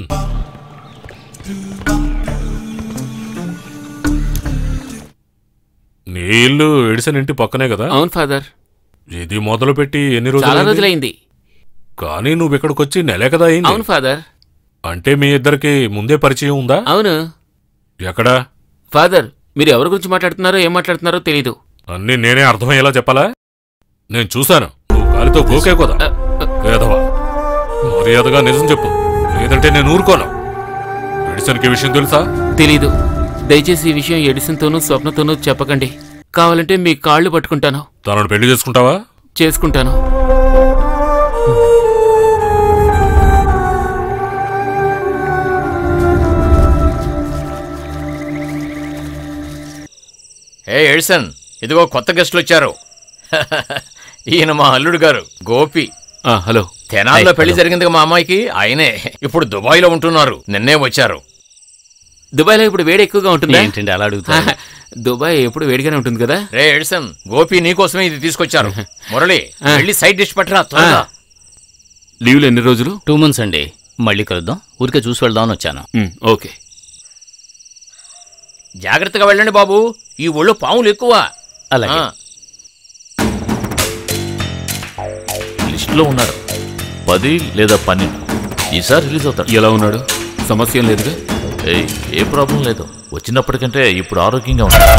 నీ ఇల్లు ఎడిసన్ ఇంటి పక్కనే కదా? అవును ఫాదర్. ఇది మొదలు పెట్టి ఎన్ని రోజులు? చాలా రోజులైంది. కానీ నువ్వు ఇక్కడికి వచ్చి నెలే కదా అయింది. అవును ఫాదర్. అంటే మీ ఇద్దరికి ముందే పరిచయం ఉందా? అవును. ఎక్కడా? ఫాదర్, మీరు ఎవరి గురించి మాట్లాడుతున్నారో ఏం మాట్లాడుతున్నారో తెలీదు. అన్నీ నేనే అర్థమయ్యేలా చెప్పాలా? నేను చూశాను, నువ్వు కాలితో గోకే కదా. లేదవా, మర్యాదగా నిజం చెప్పు, లేదంటే నేను ఊరుకోను. ఎడిసన్కి విషయం తెలుసా? తెలీదు. దయచేసి ఈ విషయం ఎడిసన్తోనూ స్వప్నతోనూ చెప్పకండి. కావాలంటే మీ కాళ్ళు పట్టుకుంటాను. తనను పెళ్లి చేసుకుంటావా? చేసుకుంటాను. ఏ ఎడిసన్, ఇదిగో కొత్త గెస్టులు వచ్చారు. ఈయన మా అల్లుడు గారు గోపి. హలో. తెనాల్లో పెళ్లి జరిగింది మా అమ్మాయికి, ఆయనే. ఇప్పుడు దుబాయ్లో ఉంటున్నారు, నిన్నే వచ్చారు. దుబాయ్లో ఇప్పుడు వేడి ఎక్కువగా ఉంటుంది. ఏంటండి అలా అడుగుతారు? దుబాయ్ ఎప్పుడు వేడిగానే ఉంటుంది కదా. రే ఎడిసన్, గోపి నీకోసమే ఇది తీసుకొచ్చారు. మురళి, వెళ్ళి సైడ్ డిష్ పట్టరా త్వరగా. లీవ్లు ఎన్ని రోజులు? టూ మంత్స్ అండి. మళ్ళీ కలుద్దాం, ఊరికే చూసి వెళ్దామని వచ్చాను. ఓకే. జాగ్రత్తగా వెళ్ళండి బాబు, ఈ ఊళ్ళో పాములు ఎక్కువ. అలాగే. లిస్టులో ఉన్నాడు, పది లేదా పన్నెండు. ఈసారి రిలీజ్ అవుతాడు. ఎలా ఉన్నాడు? సమస్య లేదుగా? ఏయ్, ఏ ప్రాబ్లం లేదు. వచ్చినప్పటికంటే ఇప్పుడు ఆరోగ్యంగా ఉన్నాడు.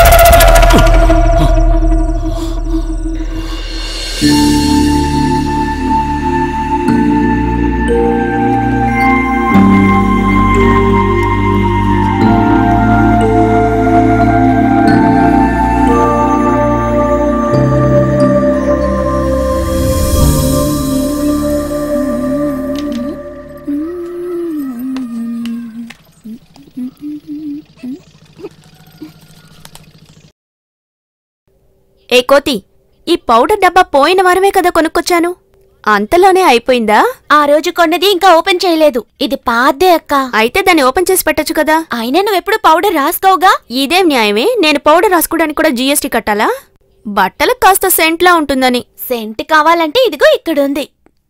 ఏ కోతి, ఈ పౌడర్ డబ్బా పోయిన వారమే కదా కొనుక్కొచ్చాను, అంతలోనే అయిపోయిందా? ఆ రోజు కొన్నది ఇంకా ఓపెన్ చేయలేదు. ఇది పాదే అక్క. అయితే దాన్ని ఓపెన్ చేసి పెట్టొచ్చు కదా. అయినా నువ్వెప్పుడు పౌడర్ రాసుకోవుగా. ఇదేం న్యాయమే? నేను పౌడర్ రాసుకోవడానికి కూడా జీఎస్టీ కట్టాలా? బట్టలకు కాస్త సెంట్లా ఉంటుందని. సెంట్ కావాలంటే ఇదిగో ఇక్కడుంది.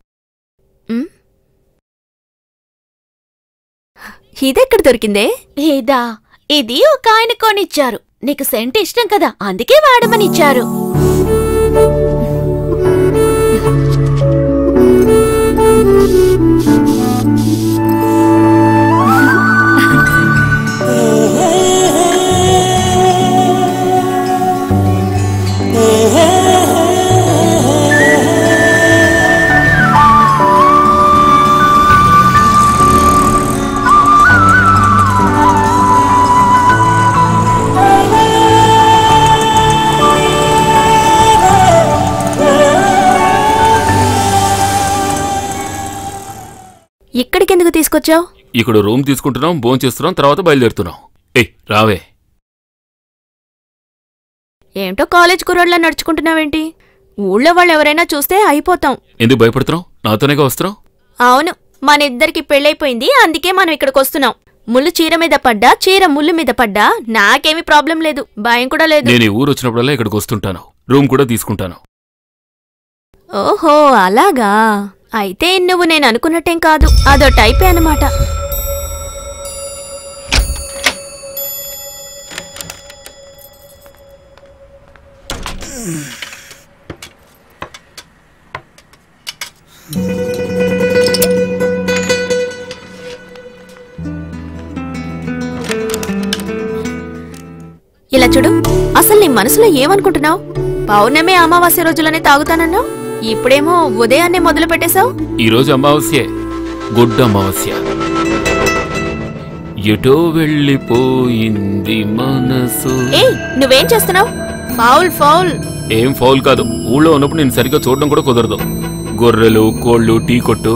ఇదెక్కడ దొరికిందే? ఇదా? ఇది ఒక ఆయన కొనిచ్చారు. నీకు సెంట్ ఇష్టం కదా, అందుకే వాడమనిచ్చారు. ఇక్కడికెందుకు తీసుకొచ్చావు? ఇక్కడ రూమ్ తీసుకుంటున్నాం, భోజనం చేస్తున్నాం, తర్వాత బయలుదేరుతున్నాం. ఏ రావే. ఏంటో కాలేజ్ కుర్రోడ్లా నడుచుకుంటున్నావేంటి? ఊళ్ళో వాళ్ళు ఎవరైనా చూస్తే అయిపోతాం. ఎందుకు భయపడుతున్నావు? నాతోనేగా వస్తున్నావు. అవును, మన ఇద్దరికి పెళ్ళైపోయింది, అందుకే మనం ఇక్కడికి వస్తున్నాం. ముళ్ళు చీర మీద పడ్డా, చీర ముళ్ళు మీద పడ్డా నాకేమీ ప్రాబ్లం లేదు, భయం కూడా లేదు. నేను ఈ ఊరు వచ్చినప్పుడల్లా ఇక్కడికి వస్తుంటాను, రూమ్ కూడా తీసుకుంటాను. ఓహో అలాగా. అయితే నువ్వు నేను అనుకున్నట్టేం కాదు, అదో టైపే అన్నమాట. ఇలా చూడు, అసలు నీ మనసులో ఏమనుకుంటున్నావు? పౌర్ణమి అమావాస్య రోజులనే తాగుతానన్నావు, ఇప్పుడేమో ఉదయాన్నే మొదలు పెట్టేశావు. ఈరోజు అమావాస్యే, గుడ్ అమావాస్య. ఎటో వెళ్ళిపోయింది మనసు. ఏయ్, నువ్వేం చేస్తున్నావు? Foul foul. ఏం ఫౌల్ కాదు, ఊళ్ళో ఉన్నప్పుడు నేను సరిగ్గా చూడడం కూడా కుదరదు. గొర్రెలు, కోళ్ళు, టీ కొట్టు.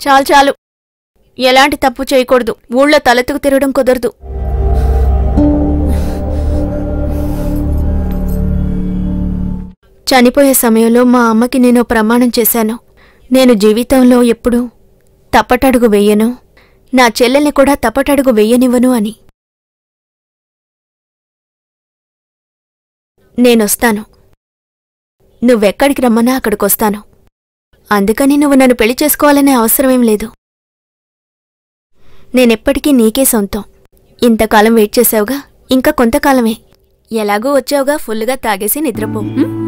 చాలు చాలు, ఎలాంటి తప్పు చేయకూడదు. ఊళ్ళో తలెత్తుకు తిరగడం కుదరదు. చనిపోయే సమయంలో మా అమ్మకి నేను ప్రమాణం చేశాను. నేను జీవితంలో ఎప్పుడూ తప్పటడుగు వెయ్యను, నా చెల్లెల్ని కూడా తప్పటడుగు వెయ్యనివ్వను అని. నేనొస్తాను. నువ్వెక్కడికి రమ్మన్నా అక్కడికొస్తాను. అందుకని నువ్వు నన్ను పెళ్లి చేసుకోవాలనే అవసరమేం లేదు. నేనెప్పటికీ నీకే సొంతం. ఇంతకాలం వెయిట్ చేసావుగా, ఇంకా కొంతకాలమే. ఎలాగూ వచ్చావుగా, ఫుల్లుగా తాగేసి నిద్రపో.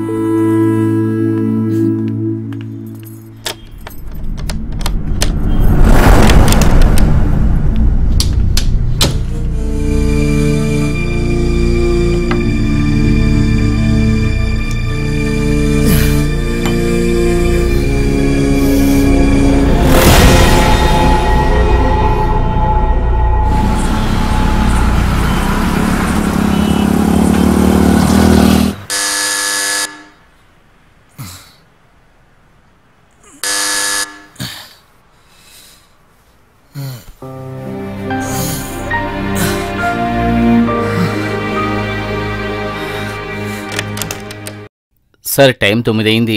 సార్ టైం తొమ్మిది అయింది.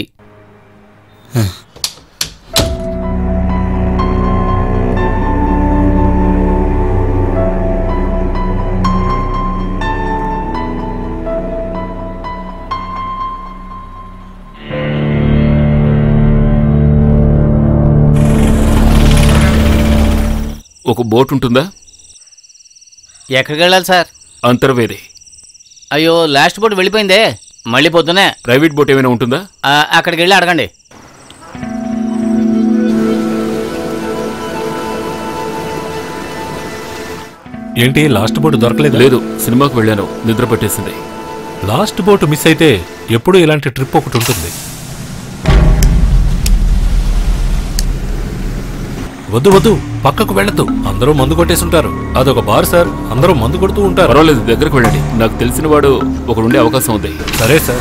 ఒక బోట్ ఉంటుందా? ఎక్కడికి వెళ్ళాలి సార్? అంతర్వేది. అయ్యో, లాస్ట్ బోట్ వెళ్ళిపోయిందే. మళ్ళీ పొద్దునే. ప్రైవేట్ బోట్ ఏమైనా ఉంటుందా? అక్కడికి వెళ్ళి అడగండి. ఏంటి లాస్ట్ బోట్ దొరకలేదు? లేదు, సినిమాకు వెళ్ళాను, నిద్ర పట్టేసింది. లాస్ట్ బోట్ మిస్ అయితే ఎప్పుడూ ఇలాంటి ట్రిప్ ఒకటి ఉంటుంది. వద్దు వద్దు, పక్కకు వెళ్ళదు. అందరూ మందు కొట్టేసుంటారు. అదొక బార్ సార్, అందరూ మందు కొడుతూ ఉంటారు. పర్వాలేదు, దగ్గరకు వెళ్ళండి. నాకు తెలిసిన వాడు ఒకడుండే అవకాశం ఉంది. సరే సార్.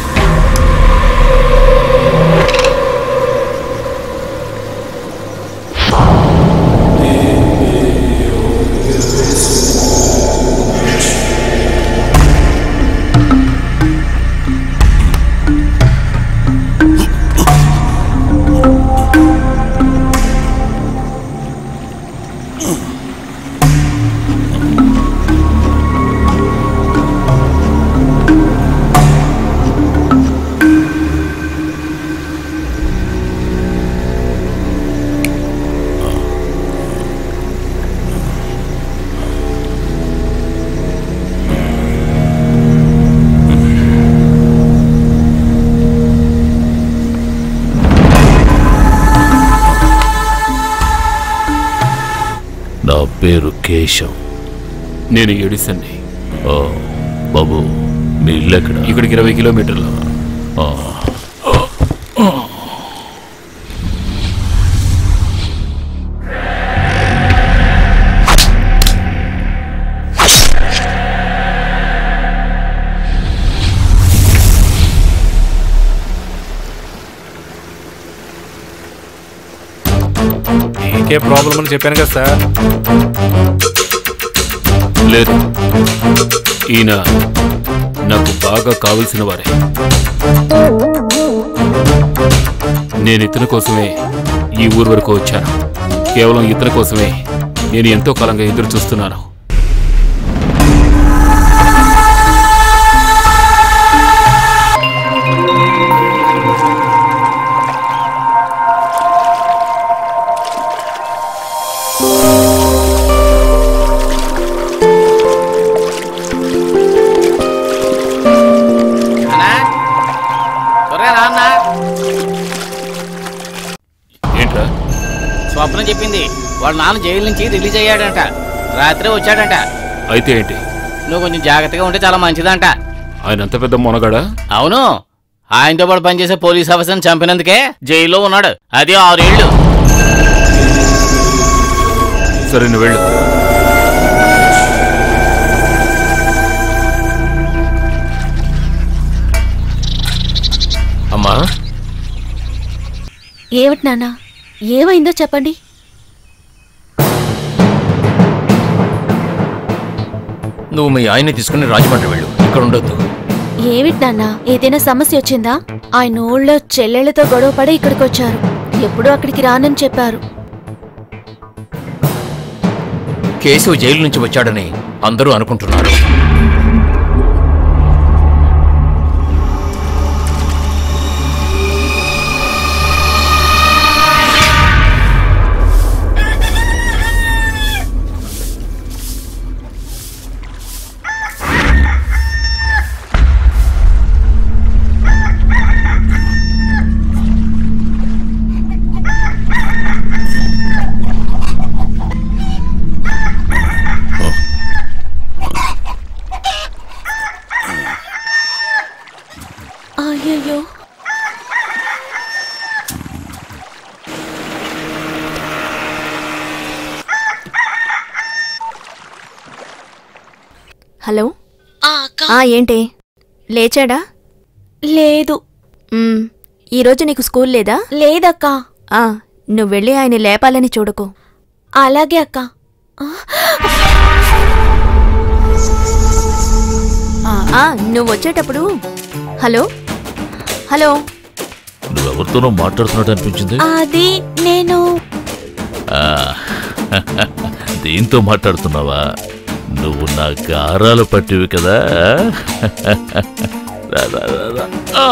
నా పేరు కేశవ్. నేను ఎడిసన్ని. బాబు, మీ ఇల్లు ఎక్కడ? ఇక్కడికి ఇరవై కిలోమీటర్లు. ఇంకే ప్రాబ్లం అని చెప్పాను కదా సార్. లేదు, ఈయన నాకు బాగా కావలసిన వారే. నేను ఇతని కోసమే ఈ ఊరు వరకు వచ్చాను. కేవలం ఇతని కోసమే నేను ఎంతో కాలంగా ఎదురు చూస్తున్నాను. ఏంట్రా? స్వప్నం చెప్పింది వాళ్ళ నాన్న జైలు నుంచి రిలీజ్ అయ్యాడంట. రాత్రి వచ్చాడంట. అయితే ఏంటి? నువ్వు కొంచెం జాగ్రత్తగా ఉంటే చాలా మంచిదంట. ఆయన అంత పెద్ద మొనగాడా? అవును, ఆయనతో పాటు పనిచేసే పోలీస్ ఆఫీసర్ని చంపినందుకే జైల్లో ఉన్నాడు. అది ఆరేళ్లు. సరే, నువ్వు వెళ్ళు. అమ్మా, ఏమిటి నాన్న, ఏమైందో చెప్పండి. నువ్వు మీ ఆయన్ని తీసుకుని రాజమండ్రి వెళ్ళు, ఇక్కడ ఉండొద్దు. ఏమిటి నాన్న, ఏదైనా సమస్య వచ్చిందా? ఆయన ఊళ్ళో చెల్లెళ్లతో గొడవ పడి ఇక్కడికి వచ్చారు. ఎప్పుడూ అక్కడికి రానని చెప్పారు. కేశవ్ జైలు నుంచి వచ్చాడని అందరూ అనుకుంటున్నారు. అయ్యో, హలో. ఆ అక్క. ఆ ఏంటి లేచాడా? లేదు. మ్, ఈరోజు నీకు స్కూల్ లేదా? లేదక్కా. ఆ నువ్వు వెళ్ళి ఆయన లేపాలని చూడకు. అలాగే అక్క. ఆ నువ్వు వచ్చేటప్పుడు హలో హలో నువ్వెవరితోనో మాట్లాడుతున్నట్టు అనిపించింది. అది నేను ఆ, దీంతో మాట్లాడుతున్నావా? నువ్వు నా గారాలు పట్టివి కదా. రా, రా, రా, రా. ఆ!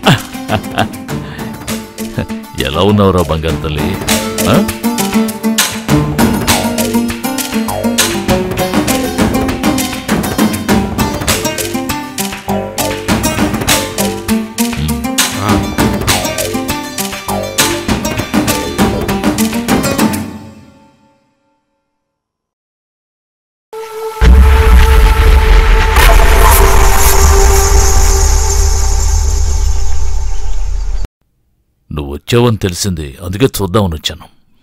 ఎలా ఉన్నావురా బంగారు తల్లి? ఆ? నువ్వు వచ్చావని తెలిసింది, అందుకే చూద్దామని వచ్చాను.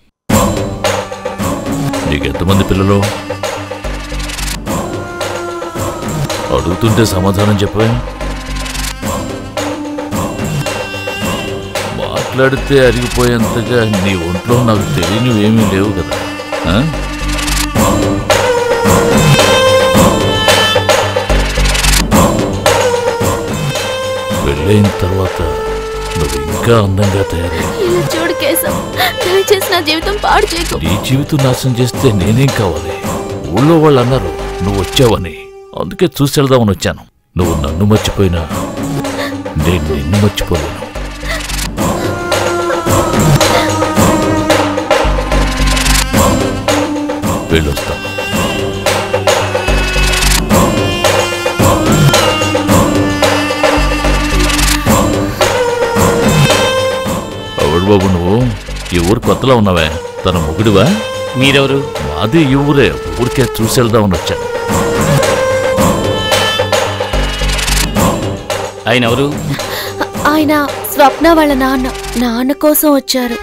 నీకెంతమంది పిల్లలు? అడుగుతుంటే సమాధానం చెప్పవే. మాట్లాడితే అరిగిపోయేంతగా నీ ఒంట్లో నాకు తెలియనివేమీ లేవు కదా. ఆ? పెళ్ళైన తర్వాత నువ్వు ఇంకా అందంగా తయారయ్యావు. చూడు కేశవ్, దయచేసి నా జీవితం పాడు చేయకు. నీ జీవితం నాశనం చేస్తే నేనేం కావాలి? ఊళ్ళో వాళ్ళు అన్నారు నువ్వు వచ్చావని, అందుకే చూసి వెళ్దామని వచ్చాను. నువ్వు నన్ను మర్చిపోయినా నేను నిన్ను మర్చిపోలేను. వెళ్ళొస్తాను. ఎవడు బాబు నువ్వు? ఈ ఊరు కొత్తలో ఉన్నావే, తన మొగుడివా? మీరెవరు? మాది ఈ ఊరే, ఊరికే చూసి వెళ్దామని వచ్చాను. ఆయన ఎవరు? ఆయన స్వప్న వాళ్ళ నాన్న. నాన్న కోసం వచ్చారు.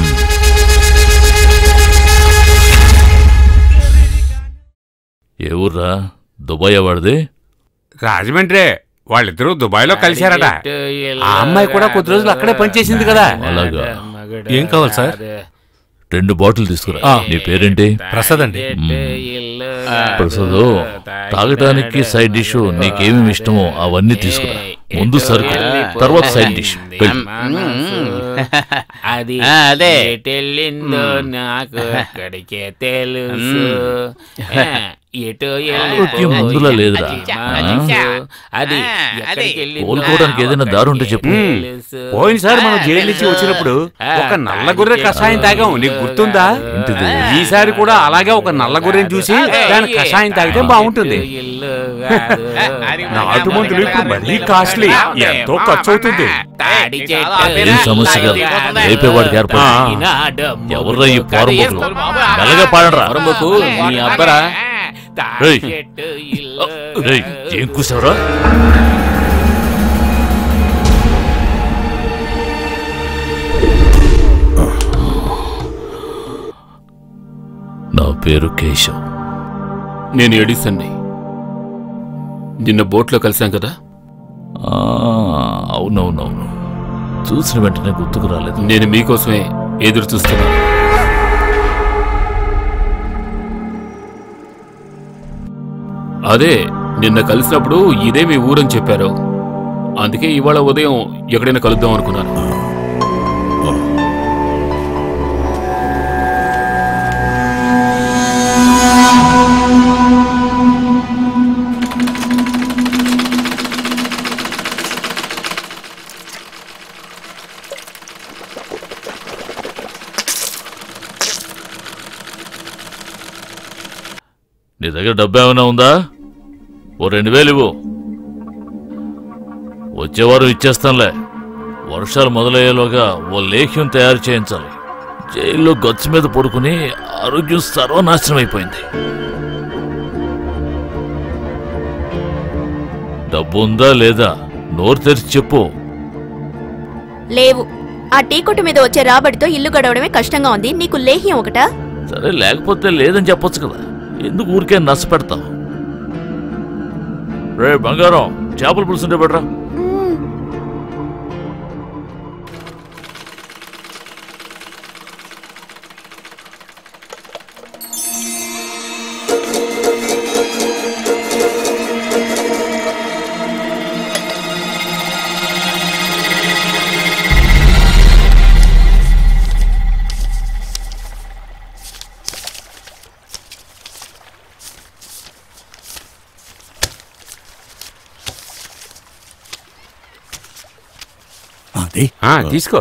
ఏ ఊర్రా? దుబాయ్ వాడిది? రాజమండ్రి. వాళ్ళిద్దరూ దుబాయ్లో కలిశారట. ఆ అమ్మాయి కూడా కొద్ది రోజులు అక్కడే పనిచేసింది కదా. అలాగా. ఏం కావాలి సార్? రెండు బాటిల్ తీసుకురా. నీ పేరేంటి? ప్రసాద్ అండి. ప్రసాద్, తాగటానికి సైడ్ డిష్ నీకేమేమి ఇష్టమో అవన్నీ తీసుకురా. ముందు సరుకు, తర్వాత సైడ్ డిష్. అది అదే ఎటెళ్ళిందో నాకు ఎక్కడికే తెలుసు. ఎటో ముందులా లేదురా. అది కోలుకోవడానికి ఏదైనా దారి ఉంటే చెప్పు. పోయినసారి మనం జైలు నుంచి వచ్చినప్పుడు ఒక నల్ల గొర్రె కషాయం తాగాం, నీకు గుర్తుందా? ఈసారి కూడా అలాగే ఒక నల్ల గొర్రెని చూసి దాని కషాయం తాగితే బాగుంటుంది. నాటు మందులు ఇప్పుడు మరీ కాస్ట్లీ, ఎంతో ఖర్చు అవుతుంది. ఏం సమస్య కాదు, రేపేవాడికి ఏర్పడు. ఎవర్రా ఈ పోరంబోకులు? మెల్లగా పాడరా. మీ అబ్బరా? ఏం కూసావరా? నా పేరు కేశవ్. నేను ఎడిసన్ని. నిన్న బోట్లో కలిశాం కదా. అవునవునవును, చూసిన వెంటనే గుర్తుకు రాలేదు. నేను మీకోసమే ఎదురు చూస్తున్నాను. అదే నిన్న కలిసినప్పుడు ఇదే మీ ఊరని చెప్పారు. అందుకే ఇవాళ ఉదయం ఎక్కడైనా కలుద్దాం అనుకున్నాను. నీ దగ్గర డబ్బు ఏమైనా ఉందా? ఓ రెండు వేలు ఇవ్వు. వచ్చేవారు ఇచ్చేస్తానులే. వర్షాలు మొదలయ్యేలోగా ఓ లేఖ్యం తయారు చేయించాలి. జైల్లో గచ్చు మీద పడుకుని ఆరోగ్యం సర్వనాశనం అయిపోయింది. డబ్బు ఉందా లేదా? నోరు తెరిచి చెప్పు. లేవు. ఆ టీ కొట్టు మీద వచ్చే రాబడితో ఇల్లు గడవడమే కష్టంగా ఉంది. నీకు లేహ్యం ఒకటా? సరే, లేకపోతే లేదని చెప్పొచ్చు కదా. ఎందుకు ఊరికే నచ్చ పెడతావు? రే బంగారం, చేపల పులుసు ఉంటే పెట్టరా. తీసుకో.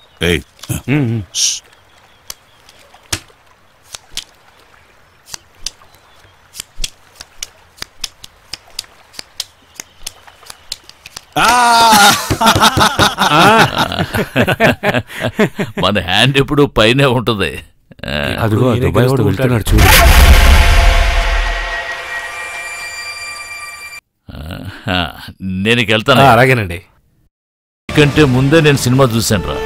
మన హ్యాండ్ ఎప్పుడు పైనే ఉంటుంది. అదిగో దుబాయ్ వాడు వెళ్తున్నాడు చూడు. నేను వెళ్తాను. అలాగేనండి. కంటే ముందే నేను సినిమా చూశాను రా.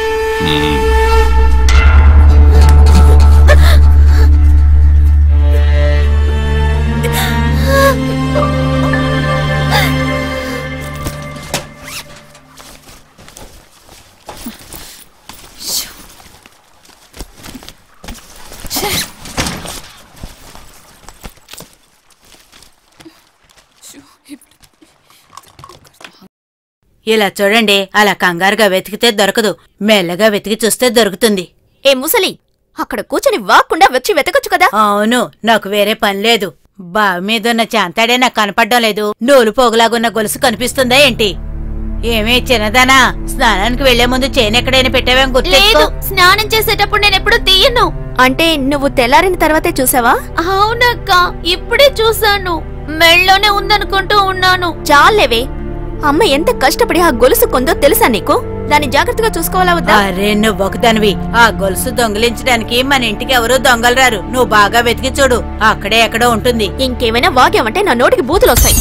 ఇలా చూడండి, అలా కంగారుగా వెతికితే దొరకదు. మెల్లగా వెతికి చూస్తే దొరుకుతుంది. ఏ ముసలి, అక్కడ కూర్చొని వాక్కుండా వచ్చి వెతకొచ్చు కదా. అవును, నాకు వేరే పని లేదు. బావి మీదున్న చాంతాడే నాకు కనపడ్డం లేదు. నూలు పోగులాగున్న గొలుసు కనిపిస్తుందా ఏంటి? ఏమే చిన్నదానా, స్నానానికి వెళ్లే ముందు చేనెక్కడైనా పెట్టావేం గుర్తు? స్నానం చేసేటప్పుడు నేను ఎప్పుడు తీయను. అంటే నువ్వు తెల్లారిన తర్వాతే చూసావా? అవునక్క, ఇప్పుడే చూసాను. మెళ్ళలోనే ఉందనుకుంటూ ఉన్నాను. చాలేవే, అమ్మ ఎంత కష్టపడి ఆ గొలుసు కొందో తెలుసా నీకు? దాన్ని జాగ్రత్తగా చూసుకోవాలా వద్దా? అరే నువ్వు ఒకదానివి. ఆ గొలుసు దొంగిలించడానికి మన ఇంటికి ఎవరూ దొంగలు రారు. నువ్వు బాగా వెతికి చూడు, అక్కడే ఎక్కడో ఉంటుంది. ఇంకేమైనా వాగామంటే నా నోటికి బూతులు వస్తాయి.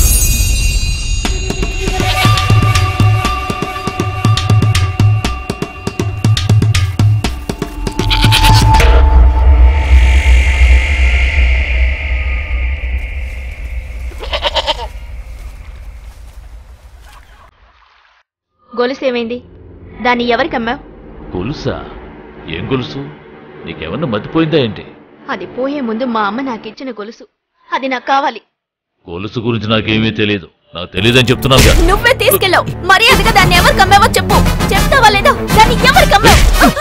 గొలుసు ఏమైంది? దాన్ని ఎవరికమ్మావు? గొలుసా? ఏం గొలుసు? నీకేమన్నా మతిపోయిందా ఏంటి? అది పోయే ముందు మా అమ్మ నాకిచ్చిన గొలుసు. అది నాకు కావాలి. గొలుసు గురించి నాకేమీ తెలియదు. నాకు తెలియదని చెప్తున్నావుగా. నువ్వే తీసుకెళ్ళావు. మర్యాదగా దాన్ని ఎవరికి అమ్మావో చెప్పు. చెప్తావా లేదా? దాన్ని ఎవరికి అమ్మావు?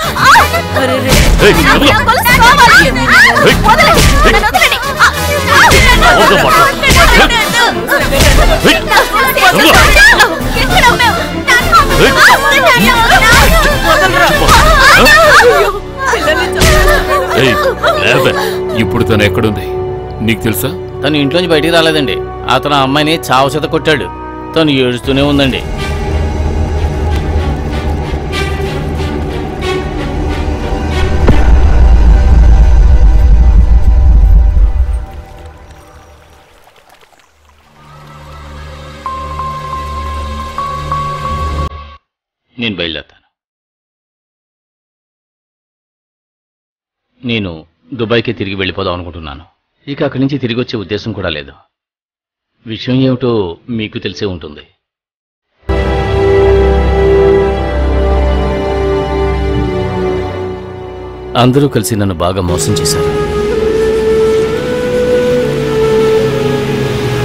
ఇప్పుడు తను ఎక్కడుంది నీకు తెలుసా? తను ఇంట్లోంచి బయటికి రాలేదండి. అతను ఆ అమ్మాయిని చావు చేత కొట్టాడు. తను ఏడుస్తూనే ఉందండి. నేను బయలుదేరుతాను. నేను దుబాయ్కి తిరిగి వెళ్ళిపోదాం అనుకుంటున్నాను. ఇక అక్కడి నుంచి తిరిగి వచ్చే ఉద్దేశం కూడా లేదు. విషయం ఏమిటో మీకు తెలిసే ఉంటుంది. అందరూ కలిసి నన్ను బాగా మోసం చేశారు.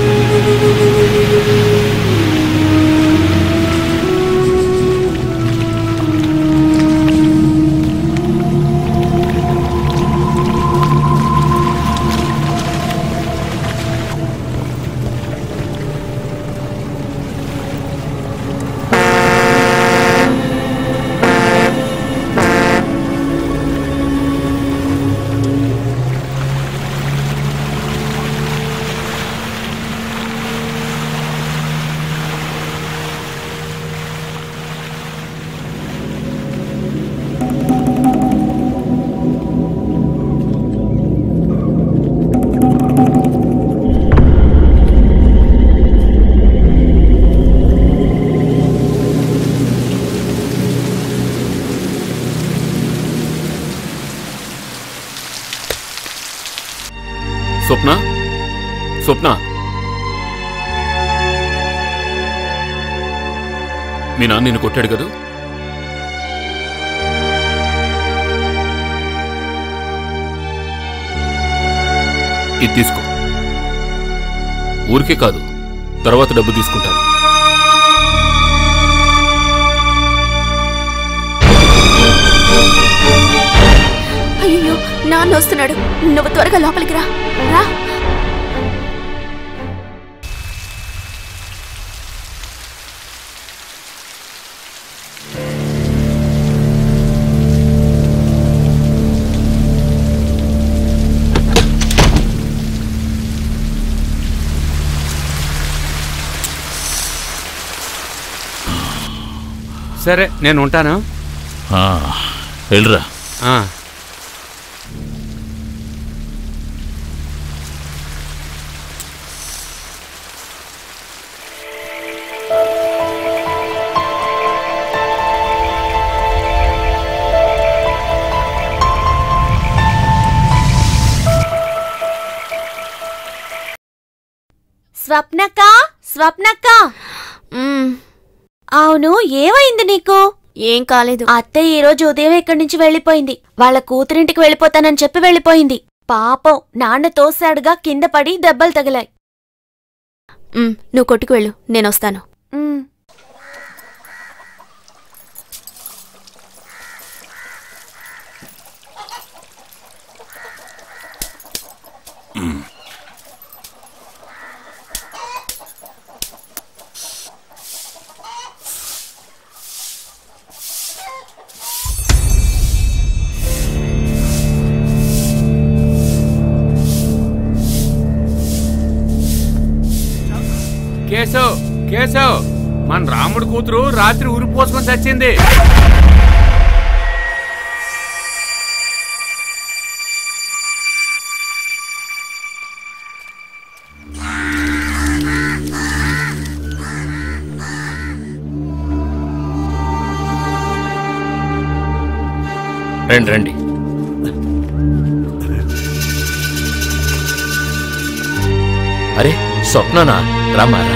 స్వప్న స్వప్న మీ నాన్న నిన్ను కొట్టాడు కదూ? ఇది తీసుకో. ఊరికే కాదు, తర్వాత డబ్బు తీసుకుంటాను. అయ్యో, నాన్న వస్తున్నాడు. నువ్వు త్వరగా లోపలికి రా. రా. సరే, నేను ఉంటాను. వెళ్ళరా. స్వప్నక్క, స్వప్నక్క. అవును, ఏమైంది నీకు? ఏం కాలేదు. అత్తయ్య ఈ రోజు ఉదయం ఇక్కడి నుంచి వెళ్ళిపోయింది. వాళ్ళ కూతురింటికి వెళ్ళిపోతానని చెప్పి వెళ్ళిపోయింది. పాపం, నాన్న తోసాడుగా కింద పడి దెబ్బలు తగిలాయి. నువ్వు కొట్టుకు వెళ్ళు, నేను వస్తాను. కేశవ్, కేశవ్, మన రాముడు కూతురు రాత్రి ఊరి పోసుకొని చచ్చింది. రండి రండి. అరే స్వప్ననా, రామారా.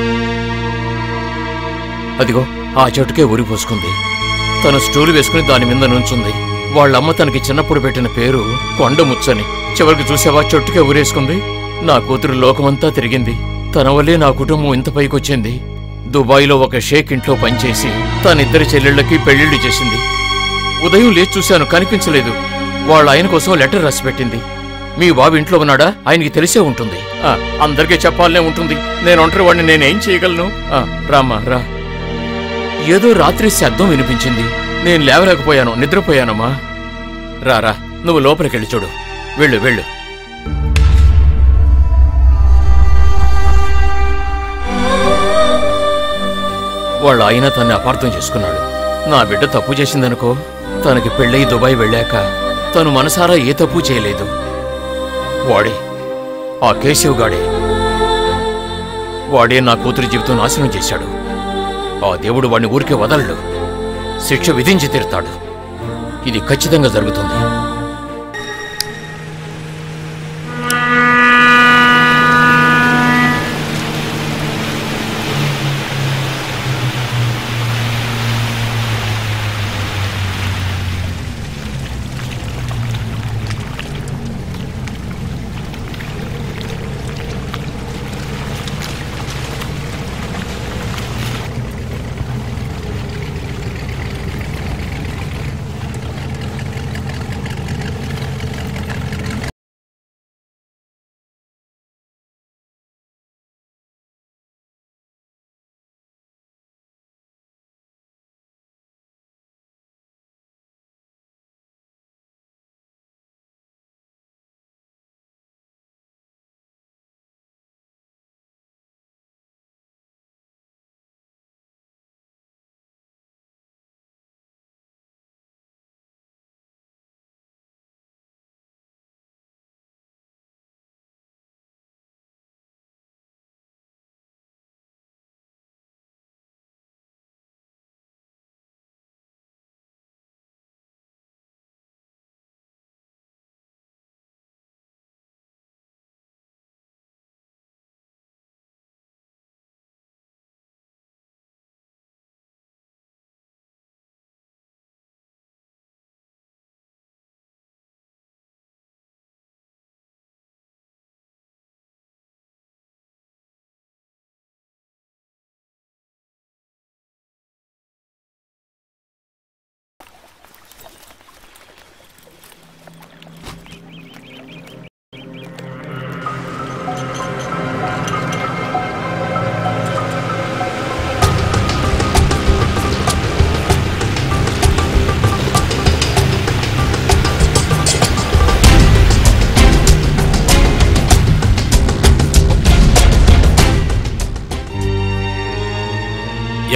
అదిగో ఆ చెట్టుకే ఊరి పోసుకుంది. తను స్టూలు వేసుకుని దాని మీద నుంచుంది. వాళ్ళమ్మ తనకి చిన్నప్పుడు పెట్టిన పేరు కొండముచ్చని. చివరికి చూసావా, చెట్టుకే ఊరేసుకుంది. నా కూతురు లోకమంతా తిరిగింది. తన వల్లే నా కుటుంబం ఇంత పైకొచ్చింది. దుబాయ్లో ఒక షేక్ ఇంట్లో పనిచేసి తనిద్దరి చెల్లెళ్ళకి పెళ్లిళ్ళు చేసింది. ఉదయం లేచి చూశాను, కనిపించలేదు. వాళ్ళ ఆయన కోసం లెటర్ రాసి పెట్టింది. మీ బాబు ఇంట్లో ఉన్నాడా? ఆయనకి తెలిసే ఉంటుంది. అందరికీ చెప్పాలనే ఉంటుంది. నేను ఒంటరి వాడిని, నేనేం చేయగలను? రామ్మా రా. ఏదో రాత్రి శబ్దం వినిపించింది. నేను లేవలేకపోయాను, నిద్రపోయానమ్మా. రారా, నువ్వు లోపలికెళ్ళి చూడు. వెళ్ళు వెళ్ళు. వాళ్ళ ఆయన తన్ని అపార్థం చేసుకున్నాడు. నా బిడ్డ తప్పు చేసిందనుకో. తనకి పెళ్ళై దుబాయ్ వెళ్ళాక తను మనసారా ఏ తప్పు చేయలేదు. వాడే, ఆ కేశవ్ గాడే, వాడే నా కూతురి జీవితం నాశనం చేశాడు. ఆ దేవుడు వాడిని ఊరికే వదలడు, శిక్ష విధించి తీరుతాడు. ఇది ఖచ్చితంగా జరుగుతుంది.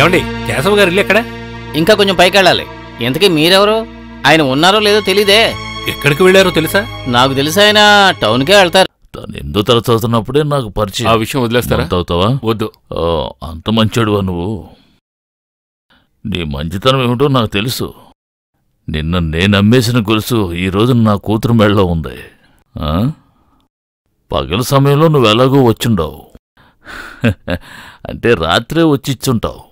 ఏమండి కేశవ్ గారు ఇల్లు ఎక్కడ? ఇంకా కొంచెం పైకి వెళ్ళాలి. ఇంతకీ మీరెవరు? ఆయన ఉన్నారో లేదో తెలీదే. ఎక్కడికి వెళ్ళారో తెలుసా? నాకు తెలిసి ఆయన టౌన్కే వెళ్తారు. తను ఎందో తర చదువుతున్నప్పుడే నాకు పరిచయం. ఆ విషయం వదిలేస్తారా? అవుతావా? వద్దు. అంత మంచోడువా నువ్వు? నీ మంచితనం ఏమిటో నాకు తెలుసు. నిన్న నేను అమ్మేసిన గొలుసు ఈరోజు నా కూతురు మెడలో ఉంది. పగల సమయంలో నువ్వు ఎలాగో వచ్చిండవు, అంటే రాత్రే వచ్చిచ్చుంటావు.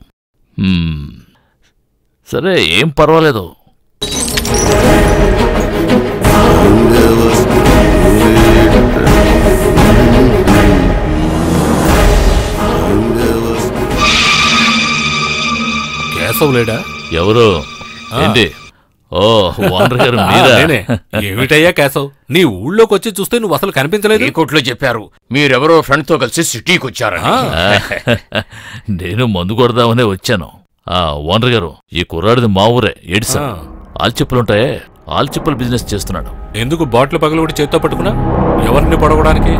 సరే, ఏం పర్వాలేదు. కేశవ్ లేడా? ఎవరు? ఏంటి? ఓ ఓనర్ గారు మీరా? ఏమిటయ్యా కేశవ్, నీ ఊళ్ళోకి వచ్చి చూస్తే నువ్వు అసలు కనిపించలేదు. ఈ కోట్లో చెప్పారు మీరెవరో ఫ్రెండ్ తో కలిసి సిటీకి వచ్చారని. నేను మందు కొడదామనే వచ్చాను. ఆ ఓనర్ గారు, ఈ కుర్రాడిది మా ఊరే, ఎడిసా. ఆల్చిప్పలుంటాయే, ఆల్చిప్పల బిజినెస్ చేస్తున్నాడు. ఎందుకు బాటిల్ పగలు కూడా చేత్తో పట్టుకున్నా? ఎవరిని పడగడానికి?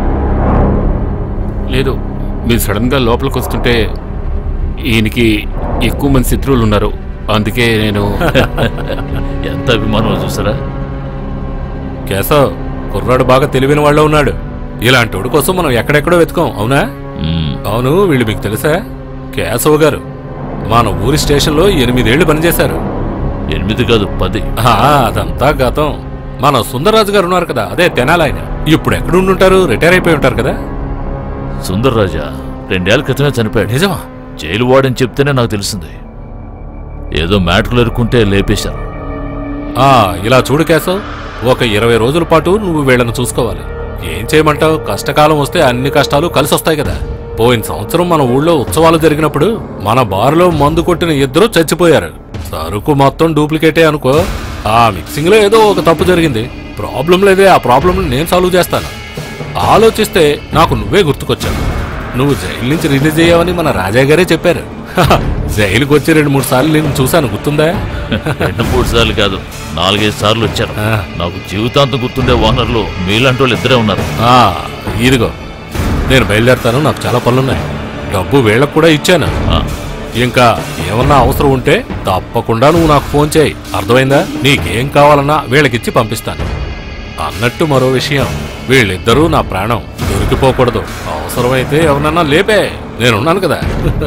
లేదు, మీరు సడన్ గా లోపలికి వస్తుంటే ఈయనకి ఎక్కువ మంది శత్రువులు ఉన్నారు, అందుకే నేను. ఎంత అభిమానం చూసారా? కేశవ్, కుర్రాడు బాగా తెలివిన వాళ్ళ ఉన్నాడు. ఇలాంటి కోసం మనం ఎక్కడెక్కడో వెతుకాం. అవునా? అవును, వీళ్ళు మీకు తెలుసా? కేశవ్ గారు మన ఊరి స్టేషన్లో ఎనిమిదేళ్లు పనిచేశారు. ఎనిమిది కాదు, పది. అదంతా గతం. మన సుందర్రాజు గారు ఉన్నారు కదా, అదే తెనాలాయన. ఇప్పుడు ఎక్కడుండుంటారు? రిటైర్ అయిపోయి ఉంటారు కదా. సుందర్రాజా రెండేళ్ల క్రితమే చనిపోయాడు. నిజమా? జైలు వాడని చెప్తేనే నాకు తెలిసింది. ఏదో మ్యాటర్లు ఎరుకుంటే లేపేశారు. ఇలా చూడు కేశవ్, ఒక ఇరవై రోజుల పాటు నువ్వు వీళ్ళని చూసుకోవాలి. ఏం చేయమంటావు? కష్టకాలం వస్తే అన్ని కష్టాలు కలిసి వస్తాయి కదా. పోయిన సంవత్సరం మన ఊళ్ళో ఉత్సవాలు జరిగినప్పుడు మన బార్లో మందు కొట్టిన ఇద్దరు చచ్చిపోయారు. సరుకు మొత్తం డూప్లికేటే అనుకో. ఆ మిక్సింగ్ లో ఏదో ఒక తప్పు జరిగింది. ప్రాబ్లం లేదే, ఆ ప్రాబ్లం నేను సాల్వ్ చేస్తాను. ఆలోచిస్తే నాకు నువ్వే గుర్తుకొచ్చావు. నువ్వు జైలు నుంచి రిలీజ్ అయ్యావని మన రాజా గారే చెప్పారు. జైలుకి వచ్చి రెండు మూడు సార్లు నేను చూశాను, గుర్తుందా? రెండు మూడు సార్లు కాదు, నాలుగైదు సార్లు వచ్చారు. నాకు జీవితాంతం గుర్తుండే ఓనర్లు మీలాంటి వాళ్ళు ఇద్దరే ఉన్నారు. ఇదిగో, నేను బయలుదేరతాను, నాకు చాలా పనులున్నాయి. డబ్బు వీళ్ళకు కూడా ఇచ్చాను. ఇంకా ఏమన్నా అవసరం ఉంటే తప్పకుండా నువ్వు నాకు ఫోన్ చేయి, అర్థమైందా? నీకేం కావాలన్నా వీళ్ళకిచ్చి పంపిస్తాను. అన్నట్టు మరో విషయం, వీళ్ళిద్దరూ నా ప్రాణం, దొరికిపోకూడదు. అవసరమైతే ఎవరన్నా లేపే, నేనున్నాను కదా.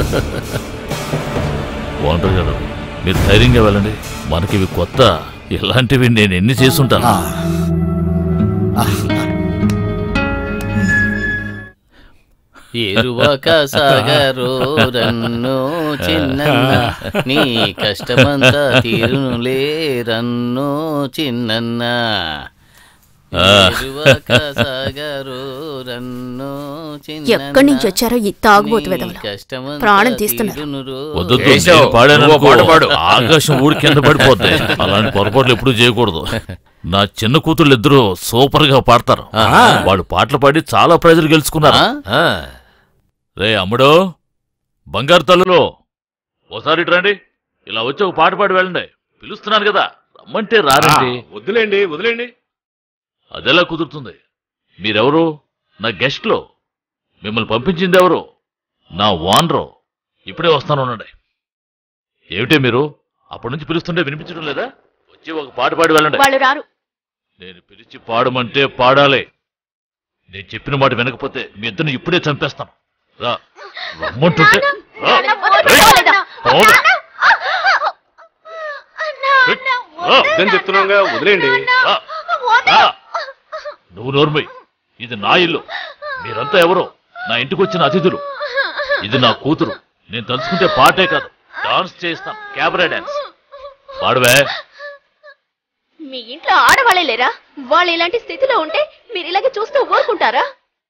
ఓనర్ గారు, మీరు ధైర్యంగా వెళ్ళండి. మనకివి కొత్త, ఇలాంటివి నేను ఎన్ని చేసుంటాను. ఎరువక సాగరు రన్ను చిన్నన్న, నీ కష్టమంతా తీరునులే రన్ను చిన్నన్న. ఎక్కడి నుంచి వచ్చారో ఈ తాగుబోతు వెదవలు, ప్రాణం తీస్తున్నారు. ఆకాశం ఊడి కింద పడిపోద్ది. అలాంటి పొరపాట్లు ఎప్పుడు చేయకూడదు. నా చిన్న కూతుళ్ళు ఇద్దరు సూపర్ గా పాడతారు. వాళ్ళు పాటలు పాడి చాలా ప్రైజులు గెలుచుకున్నారు. రే అమ్ముడు, బంగారు తల్లులో ఓసారి రండి. ఇలా వచ్చి ఒక పాట పాడి వెళ్ళండి. పిలుస్తున్నాను కదా, రమ్మంటే రారండి. వద్దులేండి వదిలేండి. అదెలా కుదురుతుంది? మీరెవరు? నా గెస్ట్లో. మిమ్మల్ని పంపించింది ఎవరు? నా ఓనరు. ఇప్పుడే వస్తాను ఉండండి. ఏమిటే మీరు అప్పటి నుంచి పిలుస్తుంటే వినిపించడం లేదా? వచ్చి ఒక పాట పాడి వెళ్ళండి. వాళ్ళు రారు. నేను పిలిచి పాడమంటే పాడాలి. నేను చెప్పిన మాట వినకపోతే మీ ఇద్దరిని ఇప్పుడే చంపేస్తాను. రా, రమ్మంటుంటే చెప్తున్నాగా, వదిలేండి. నువ్వు నోర్మై, ఇది నా ఇల్లు. మీరంతా ఎవరో నా ఇంటికి వచ్చిన అతిథులు. ఇది నా కూతురు. నేను తలుచుకుంటే పాటే కాదు, డాన్స్ చేస్తాను. క్యాబరే డాన్స్ పాడవే. మీ ఇంట్లో ఆడవాళ్ళే లేరా? వాళ్ళు ఇలాంటి స్థితిలో ఉంటే మీరు ఇలాగే చూస్తూ ఊరుకుంటారా?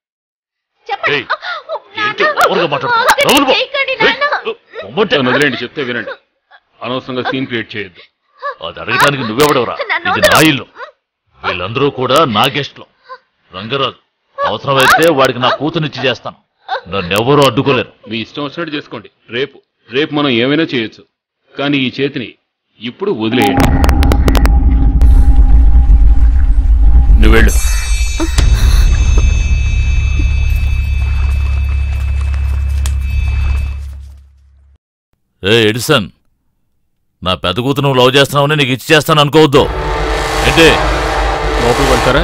వదిలేండి, చెప్తే వినండి. అనవసరంగా సీన్ క్రియేట్ చేయొద్దు. అది అడగడానికి నువ్వెవడవరా? ఇది నా ఇల్లు. వీళ్ళందరూ కూడా నా గెస్ట్లు. రంగరాజు, అవసరమైతే వాడికి నా కూతురునిచ్చి చేస్తాను. నన్నెవరూ అడ్డుకోలేరు. మీ ఇష్టం వచ్చినట్టు చేసుకోండి. రేపు రేపు మనం ఏమైనా చేయొచ్చు, కానీ ఈ చేతిని ఇప్పుడు వదిలేయండి. నువ్వెళ్ళు. ఏ ఎడిసన్, నా పెద్ద కూతురు నువ్వు లవ్ చేస్తున్నావని నీకు ఇచ్చి చేస్తాను అనుకోవద్దు. ఏంటి లోపల పడతారా?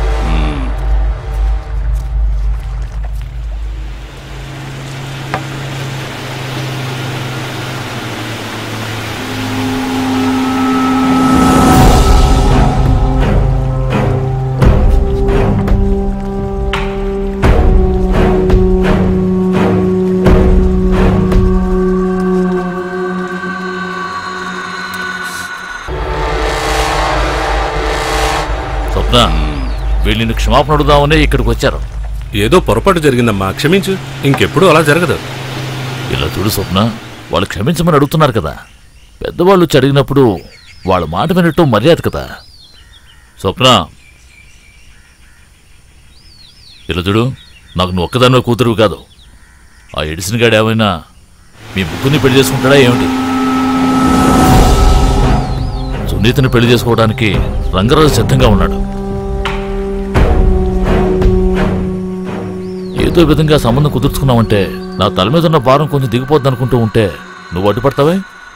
వీళ్ళని క్షమాపణ అడుగుదామనే ఇక్కడికి వచ్చారు. ఏదో పొరపాటు జరిగిందమ్మా, క్షమించు. ఇంకెప్పుడు అలా జరగదు. ఇలా చూడు స్వప్న, వాళ్ళు క్షమించమని అడుగుతున్నారు కదా. పెద్దవాళ్ళు వచ్చి అడిగినప్పుడు వాళ్ళ మాట వినట్టు మర్యాద కదా. స్వప్న, ఇలా చూడు, నాకు నువ్వు ఒక్కదానివే కూతురు కాదు. ఆ ఎడిసిన్ గాడు ఏమైనా మీ ముగ్గురిని పెళ్లి చేసుకుంటాడా ఏమిటి? సునీతని పెళ్లి చేసుకోవడానికి రంగరాజు సిద్ధంగా ఉన్నాడు. ఏదో విధంగా సంబంధం కుదుర్చుకున్నావంటే నా తల మీద ఉన్న భారం కొంచెం దిగిపోద్ది అనుకుంటూ ఉంటే నువ్వు అడ్డుపడతావే?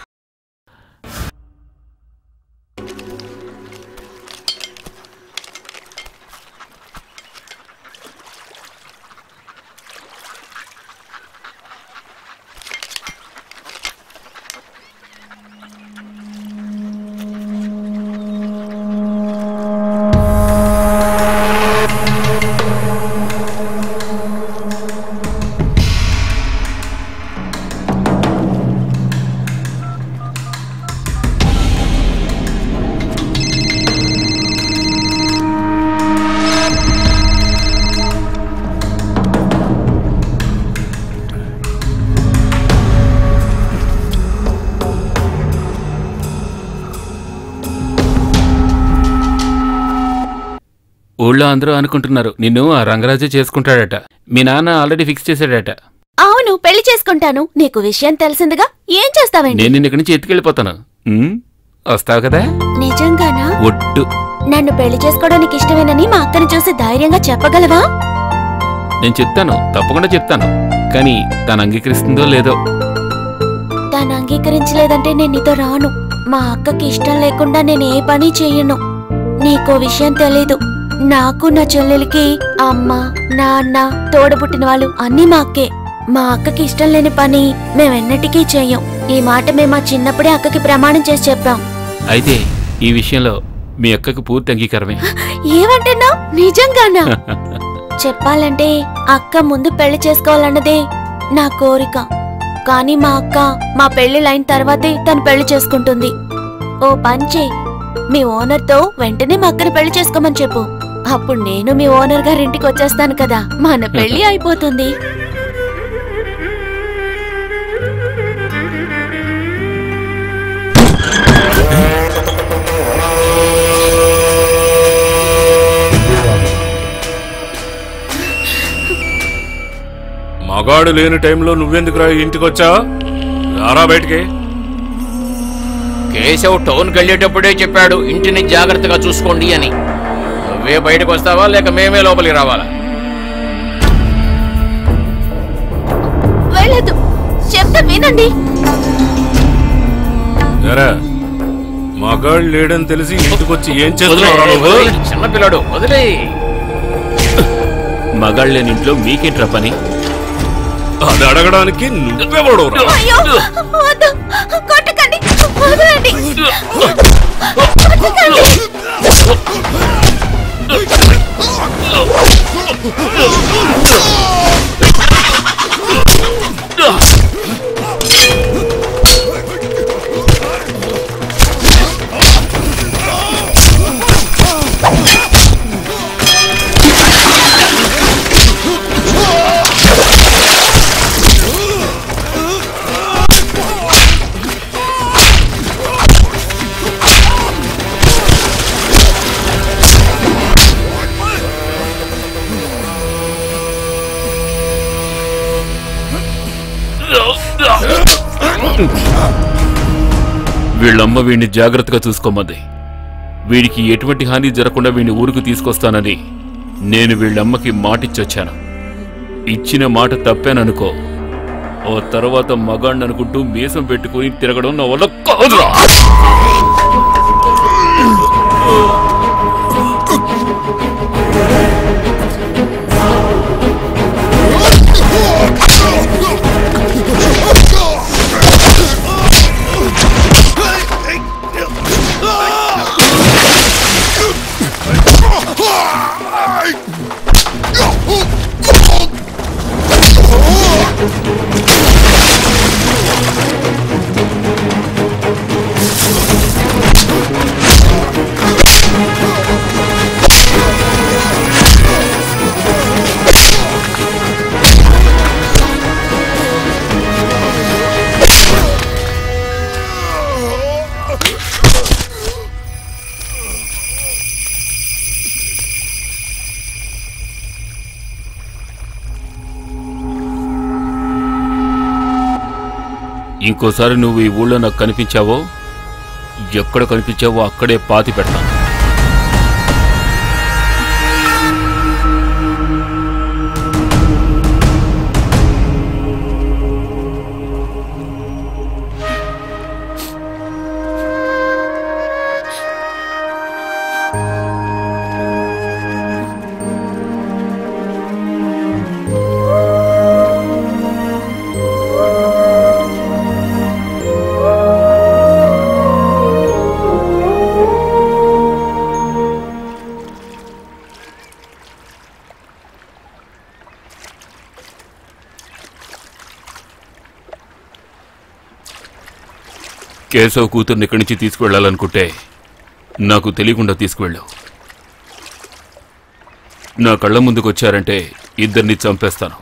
ఊళ్ళో అందరూ అనుకుంటున్నారు నిన్ను ఆ రంగరాజే చేసుకుంటాడట. మీ నాన్న ఆల్రెడీ ఫిక్స్ చేశాడట. అవును, పెళ్లి చేసుకుంటాను. నీకు విషయం తెలిసిందిగా ఏం చేస్తావండి? నేను నిన్న ఇక్కడి నుంచి ఎత్తుకెళ్ళిపోతాను. వస్తావు కదా? నిజంగానా? ఒట్టు. నన్ను పెళ్లి చేసుకోవడానికి ఇష్టమేనని మా అక్కని చూసి ధైర్యంగా చెప్పగలవా? నేను చెప్తాను, తప్పకుండా చెప్తాను. కానీ తను అంగీకరిస్తుందో లేదో. తను అంగీకరించలేదంటే నేను నీతో రాను. మా అక్కకి ఇష్టం లేకుండా నేను ఏ పని చెయ్యను. నీకో విషయం తెలీదు, నాకు నా చెల్లెలికి అమ్మ నాన్న తోడబుట్టిన వాళ్ళు అన్నీ మా అక్కే. మా అక్కకి ఇష్టం లేని పని మేమెన్నటికీ చెయ్యం. ఈ మాట మేము మా చిన్నప్పుడే అక్కకి ప్రమాణం చేసి చెప్పాం. అయితే ఈ విషయంలో మీ అక్కకి పూర్తి అంగీకారమే. ఏమంటున్నావు? నిజంగానా? చెప్పాలంటే అక్క ముందు పెళ్లి చేసుకోవాలన్నదే నా కోరిక. కానీ మా అక్క మా పెళ్లిలైన తర్వాతే తను పెళ్లి చేసుకుంటుంది. ఓ పంచే, మీ ఓనర్తో వెంటనే మా అక్కని పెళ్లి చేసుకోమని చెప్పు. అప్పుడు నేను మీ ఓనర్ గారింటికి వచ్చేస్తాను కదా, మన పెళ్లి అయిపోతుంది. మగాడు లేని టైంలో నువ్వెందుకురా ఇంటికి వచ్చావు? రారా బయటికి. కేశవ్ టౌన్కి వెళ్ళేటప్పుడే చెప్పాడు ఇంటిని జాగ్రత్తగా చూసుకోండి అని. నువ్వే బయటకు వస్తావా లేక మేమే లోపలికి రావాలా? వెళ్ళదు, చెప్తా వినండి. మగాడు లేడని తెలిసి ఇంటికొచ్చి ఏం చేస్తున్నావు? చిన్నపిల్లాడు వదిలే. మగాళ్ళు లేని ఇంట్లో మీకేంట్రా పని? అది అడగడానికి నువ్వెవడు? కొట్టకండి, వదలండి. వీళ్ళమ్మ వీడిని జాగ్రత్తగా చూసుకోమంది. వీడికి ఎటువంటి హాని జరగకుండా వీడిని ఊరికి తీసుకొస్తానని నేను వీళ్ళమ్మకి మాటిచ్చొచ్చాను. ఇచ్చిన మాట తప్పాననుకో, ఆ తర్వాత మగాణ్ణి అనుకుంటూ మీసం పెట్టుకుని తిరగడం నా వల్ల కాదురా. ఇంకోసారి నువ్వు ఈ ఊళ్ళో నాకు కనిపించావో, ఎక్కడ కనిపించావో అక్కడే పాతి పెడతాను. కేశవ్ కూతుర్ని ఇక్కడి నుంచి తీసుకువెళ్ళాలనుకుంటే నాకు తెలియకుండా తీసుకువెళ్ళావు. నా కళ్ళ ముందుకు వచ్చారంటే ఇద్దరిని చంపేస్తాను.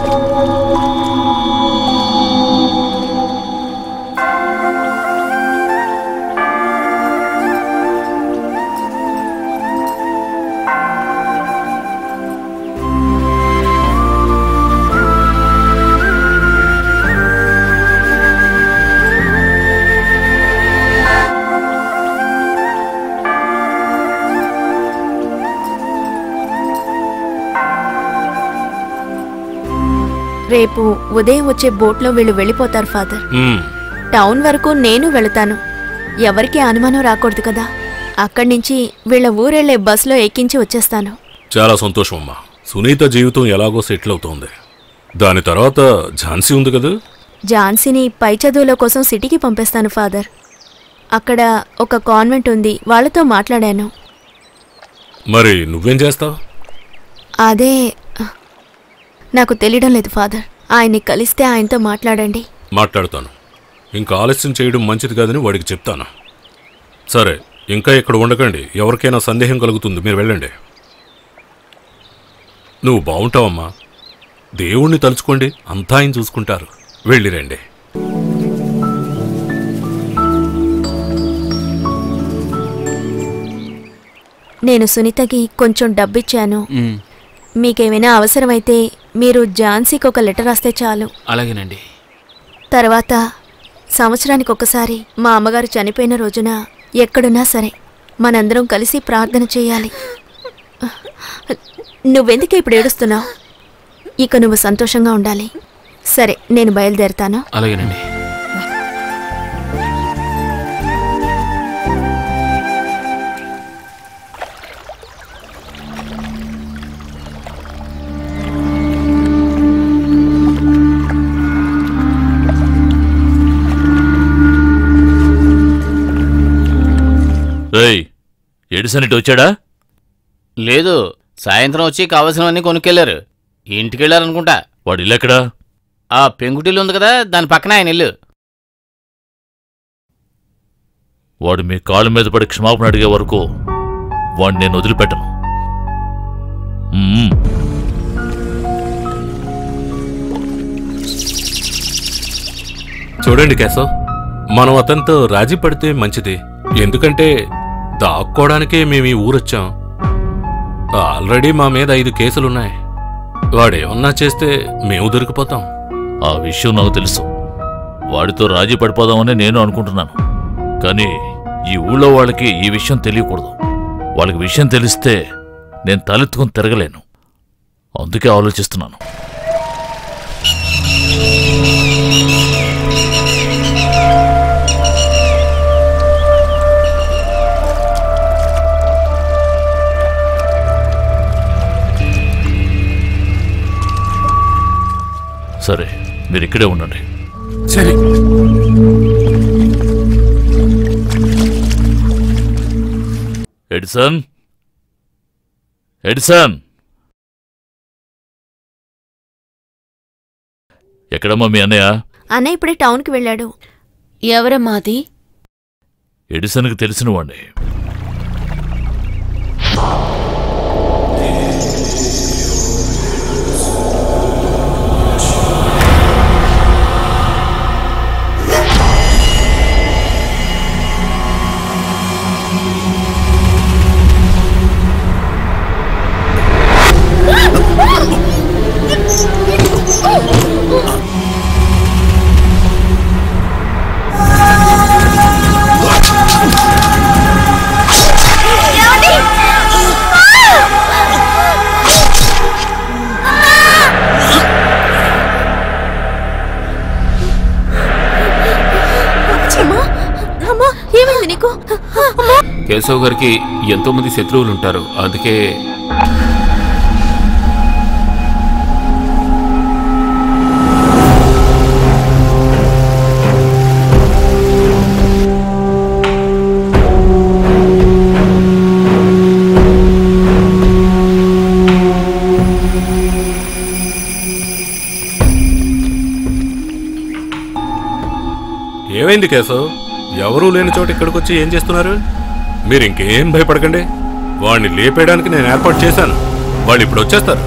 రేపు ఉదయం వచ్చే బోట్లో వీళ్ళు వెళ్ళిపోతారు ఫాదర్. టౌన్ వరకు నేను వెళతాను. ఎవరికి అనుమానం రాకూడదు కదా. అక్కడి నుంచి వీళ్ళ ఊరెళ్లే బస్సులో ఎక్కించి వచ్చేస్తాను. చాలా సంతోషం అమ్మా. సునీత జీవితం ఎలాగో సెటిల్ అవుతోంది. దాని తర్వాత ఝాన్సీ ఉంది కదా. ఝాన్సీని పై చదువుల కోసం సిటీకి పంపిస్తాను ఫాదర్. అక్కడ ఒక కాన్వెంట్ ఉంది, వాళ్ళతో మాట్లాడాను. మరి నువ్వేం చేస్తావు? అదే నాకు తెలియడం లేదు ఫాదర్. ఆయన్ని కలిస్తే ఆయనతో మాట్లాడండి. మాట్లాడుతాను. ఇంకా ఆలస్యం చేయడం మంచిది కాదని వాడికి చెప్తాను. సరే, ఇంకా ఇక్కడ ఉండకండి. ఎవరికైనా సందేహం కలుగుతుంది, మీరు వెళ్ళండి. నువ్వు బాగుంటావమ్మా. దేవుణ్ణి తలుచుకోండి, అంతా ఆయన చూసుకుంటారు. వెళ్ళిరండి. నేను సునీతకి కొంచెం డబ్బిచ్చాను. మీకేమైనా అవసరమైతే మీరు ఝాన్సీకి ఒక లెటర్ రాస్తే చాలు. అలాగేనండి. తర్వాత సంవత్సరానికి ఒకసారి మా అమ్మగారు చనిపోయిన రోజున ఎక్కడున్నా సరే మనందరం కలిసి ప్రార్థన చేయాలి. నువ్వెందుకు ఇప్పుడు ఏడుస్తున్నావు? ఇక నువ్వు సంతోషంగా ఉండాలి. సరే, నేను బయలుదేరుతాను. అలాగేనండి. ఎడిసన్ ఇటు వచ్చాడా? లేదు, సాయంత్రం వచ్చి కావలసినవన్నీ కొనుక్కెళ్లారు. ఇంటికెళ్ళారనుకుంటా. వాడు ఇల్లు ఎక్కడా? ఆ పెంకుటిల్లు ఉంది కదా, దాని పక్కన ఆయన ఇల్లు. వాడు మీ కాళ్ళ మీద పడి క్షమాపణ అడిగే వరకు వాడిని నేను వదిలిపెట్టను. చూడండి కేశవ్, మనం అతనితో రాజీ పడితే మంచిది. ఎందుకంటే దాక్కోవడానికే మేము ఈ ఊరొచ్చాం. ఆల్రెడీ మా మీద ఐదు కేసులున్నాయి. వాడేమన్నా చేస్తే మేము దొరికిపోతాం. ఆ విషయం నాకు తెలుసు. వాడితో రాజీ పడిపోదామని నేను అనుకుంటున్నాను. కానీ ఈ ఊళ్ళో వాళ్ళకి ఈ విషయం తెలియకూడదు. వాళ్ళకి విషయం తెలిస్తే నేను తలెత్తుకుని తిరగలేను. అందుకే ఆలోచిస్తున్నాను. సరే, మీరు ఇక్కడే ఉండండి. సరే. ఎడిసన్, ఎడిసన్, ఎక్కడమ్మా మీ అన్నయ్య? అన్నయ్య ఇప్పుడే టౌన్కి వెళ్ళాడు. ఎవరమ్మాది? ఎడిసన్కి తెలిసిన వాణ్ణి. కేశవ్ గారికి ఎంతో మంది శత్రువులు ఉంటారు, అందుకే ఏమైంది కేశవ్? ఎవరూ లేని చోట ఇక్కడికి వచ్చి ఏం చేస్తున్నారు? మీరు ఇంకేం భయపడకండి, వాడిని లేపేయడానికి నేను ఏర్పాటు చేశాను. వాళ్ళు ఇప్పుడు వచ్చేస్తారు.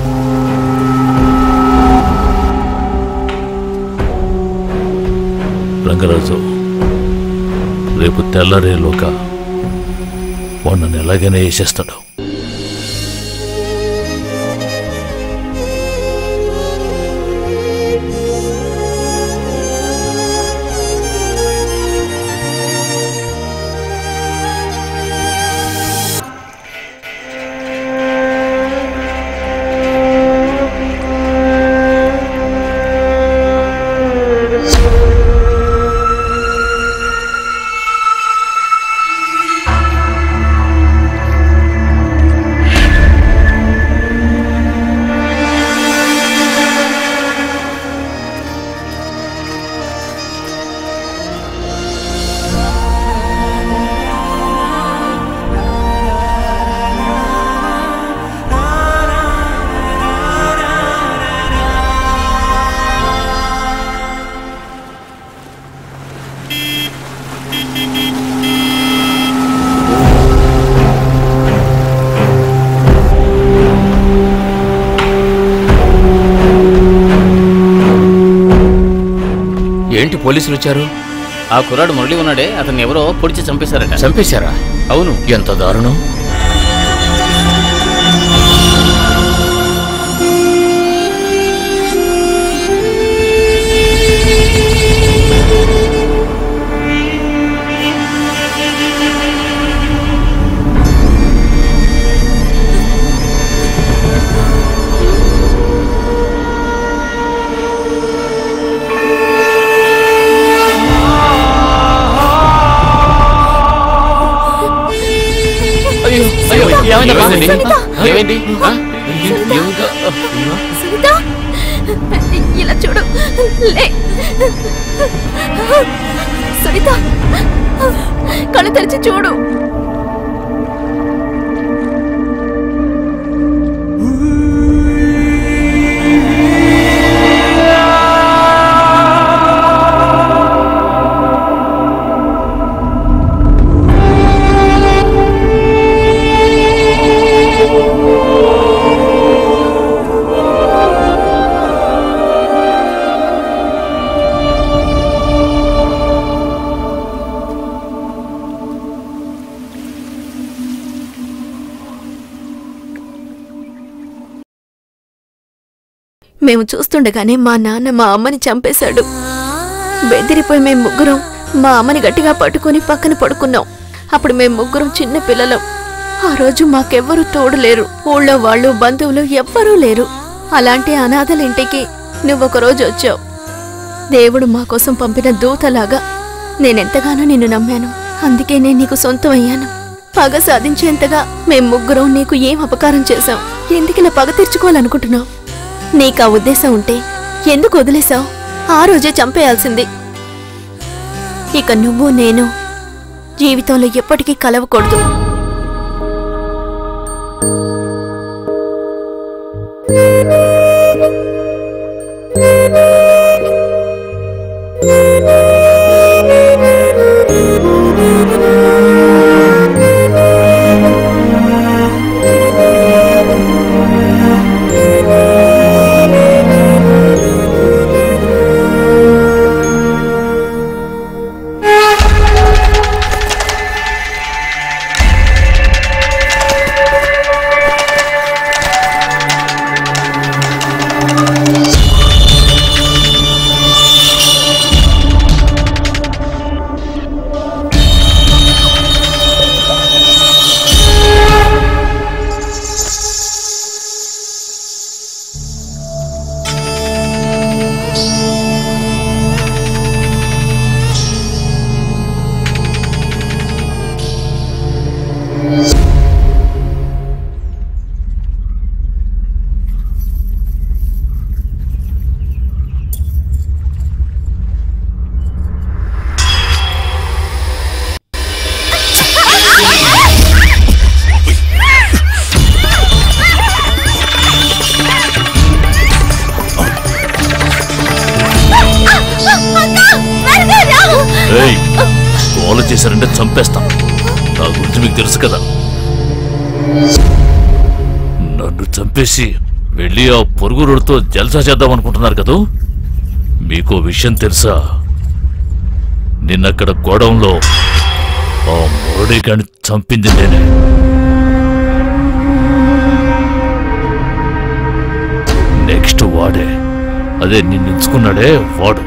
రంగరాజు, రేపు తెల్లరేలోగా వాడు నన్ను ఎలాగైనా వేసేస్తాడు. ఏంటి పోలీసులు వచ్చారు? ఆ కుర్రాడు మురళి ఉన్నాడే, అతన్ని ఎవరో పొడిచి చంపేశారట. చంపేశారా? అవును. ఎంత దారుణం! ఏమైంది? ఇలా చూడు. సునీత, కళ్ళు తెరిచి చూడు. మేము చూస్తుండగానే మా నాన్న మా అమ్మని చంపేశాడు. బెదిరిపోయి మేము ముగ్గురం మా అమ్మని గట్టిగా పట్టుకుని పక్కన పడుకున్నాం. అప్పుడు మేము ముగ్గురం చిన్న పిల్లలం. ఆ రోజు మాకెవ్వరూ తోడు లేరు. ఊళ్ళో వాళ్ళు బంధువులు ఎవ్వరూ లేరు. అలాంటి అనాథలింటికి నువ్వొక రోజు వచ్చావు. దేవుడు మా కోసం పంపిన దూతలాగా నేనెంతగానో నిన్ను నమ్మాను. అందుకే నేను నీకు సొంతం అయ్యాను. పగ సాధించేంతగా మేం ముగ్గురం నీకు ఏం అపకారం చేశాం? ఎందుకిలా పగ తీర్చుకోవాలనుకుంటున్నావు? నీకు ఆ ఉద్దేశం ఉంటే ఎందుకు వదిలేశావు? ఆ రోజే చంపేయాల్సింది. ఇక నువ్వు నేను జీవితంలో ఎప్పటికీ కలవకూడదు. చేశారంటే చంపేస్తాం. నా గురించి మీకు తెలుసు కదా. నన్ను చంపేసి వెళ్ళి ఆ పొరుగు రోడ్డుతో జల్సా చేద్దాం అనుకుంటున్నారు కదా. మీకు విషయం తెలుసా? నిన్నక్కడ గోడౌన్లో ఆ మురళీగాన్ని చంపింది నేనే. నెక్స్ట్ వాడే, అదే నిన్నెంచుకున్నాడే వాడు.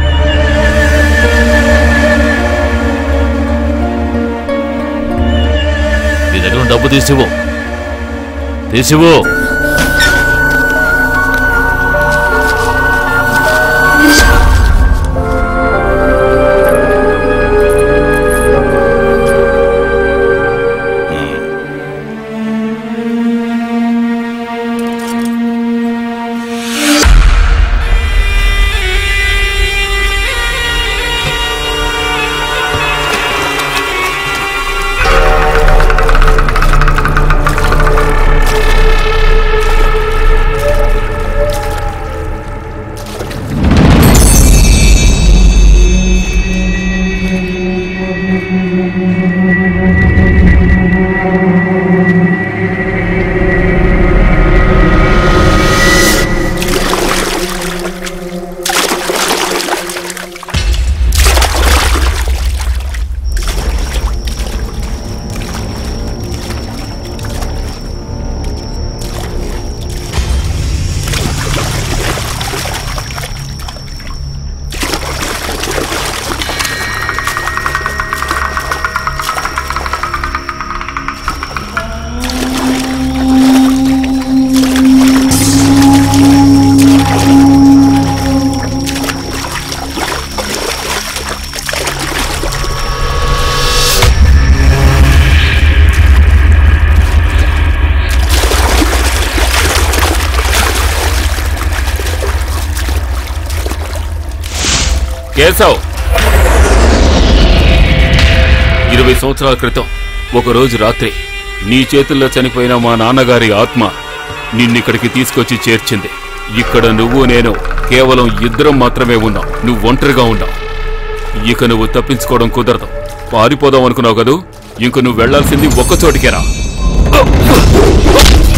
డబ్బు తీసివో తీసివో కేశవ్, ఇరవై సంవత్సరాల క్రితం ఒకరోజు రాత్రి నీ చేతుల్లో చనిపోయిన మా నాన్నగారి ఆత్మ నిన్నిక్కడికి తీసుకొచ్చి చేర్చింది. ఇక్కడ నువ్వు నేను కేవలం ఇద్దరం మాత్రమే ఉన్నాం. నువ్వు ఒంటరిగా ఉన్నావు. ఇక నువ్వు తప్పించుకోవడం కుదరదు. పారిపోదాం అనుకున్నావు కదూ. ఇంక నువ్వు వెళ్లాల్సింది ఒక్క చోటికేరా.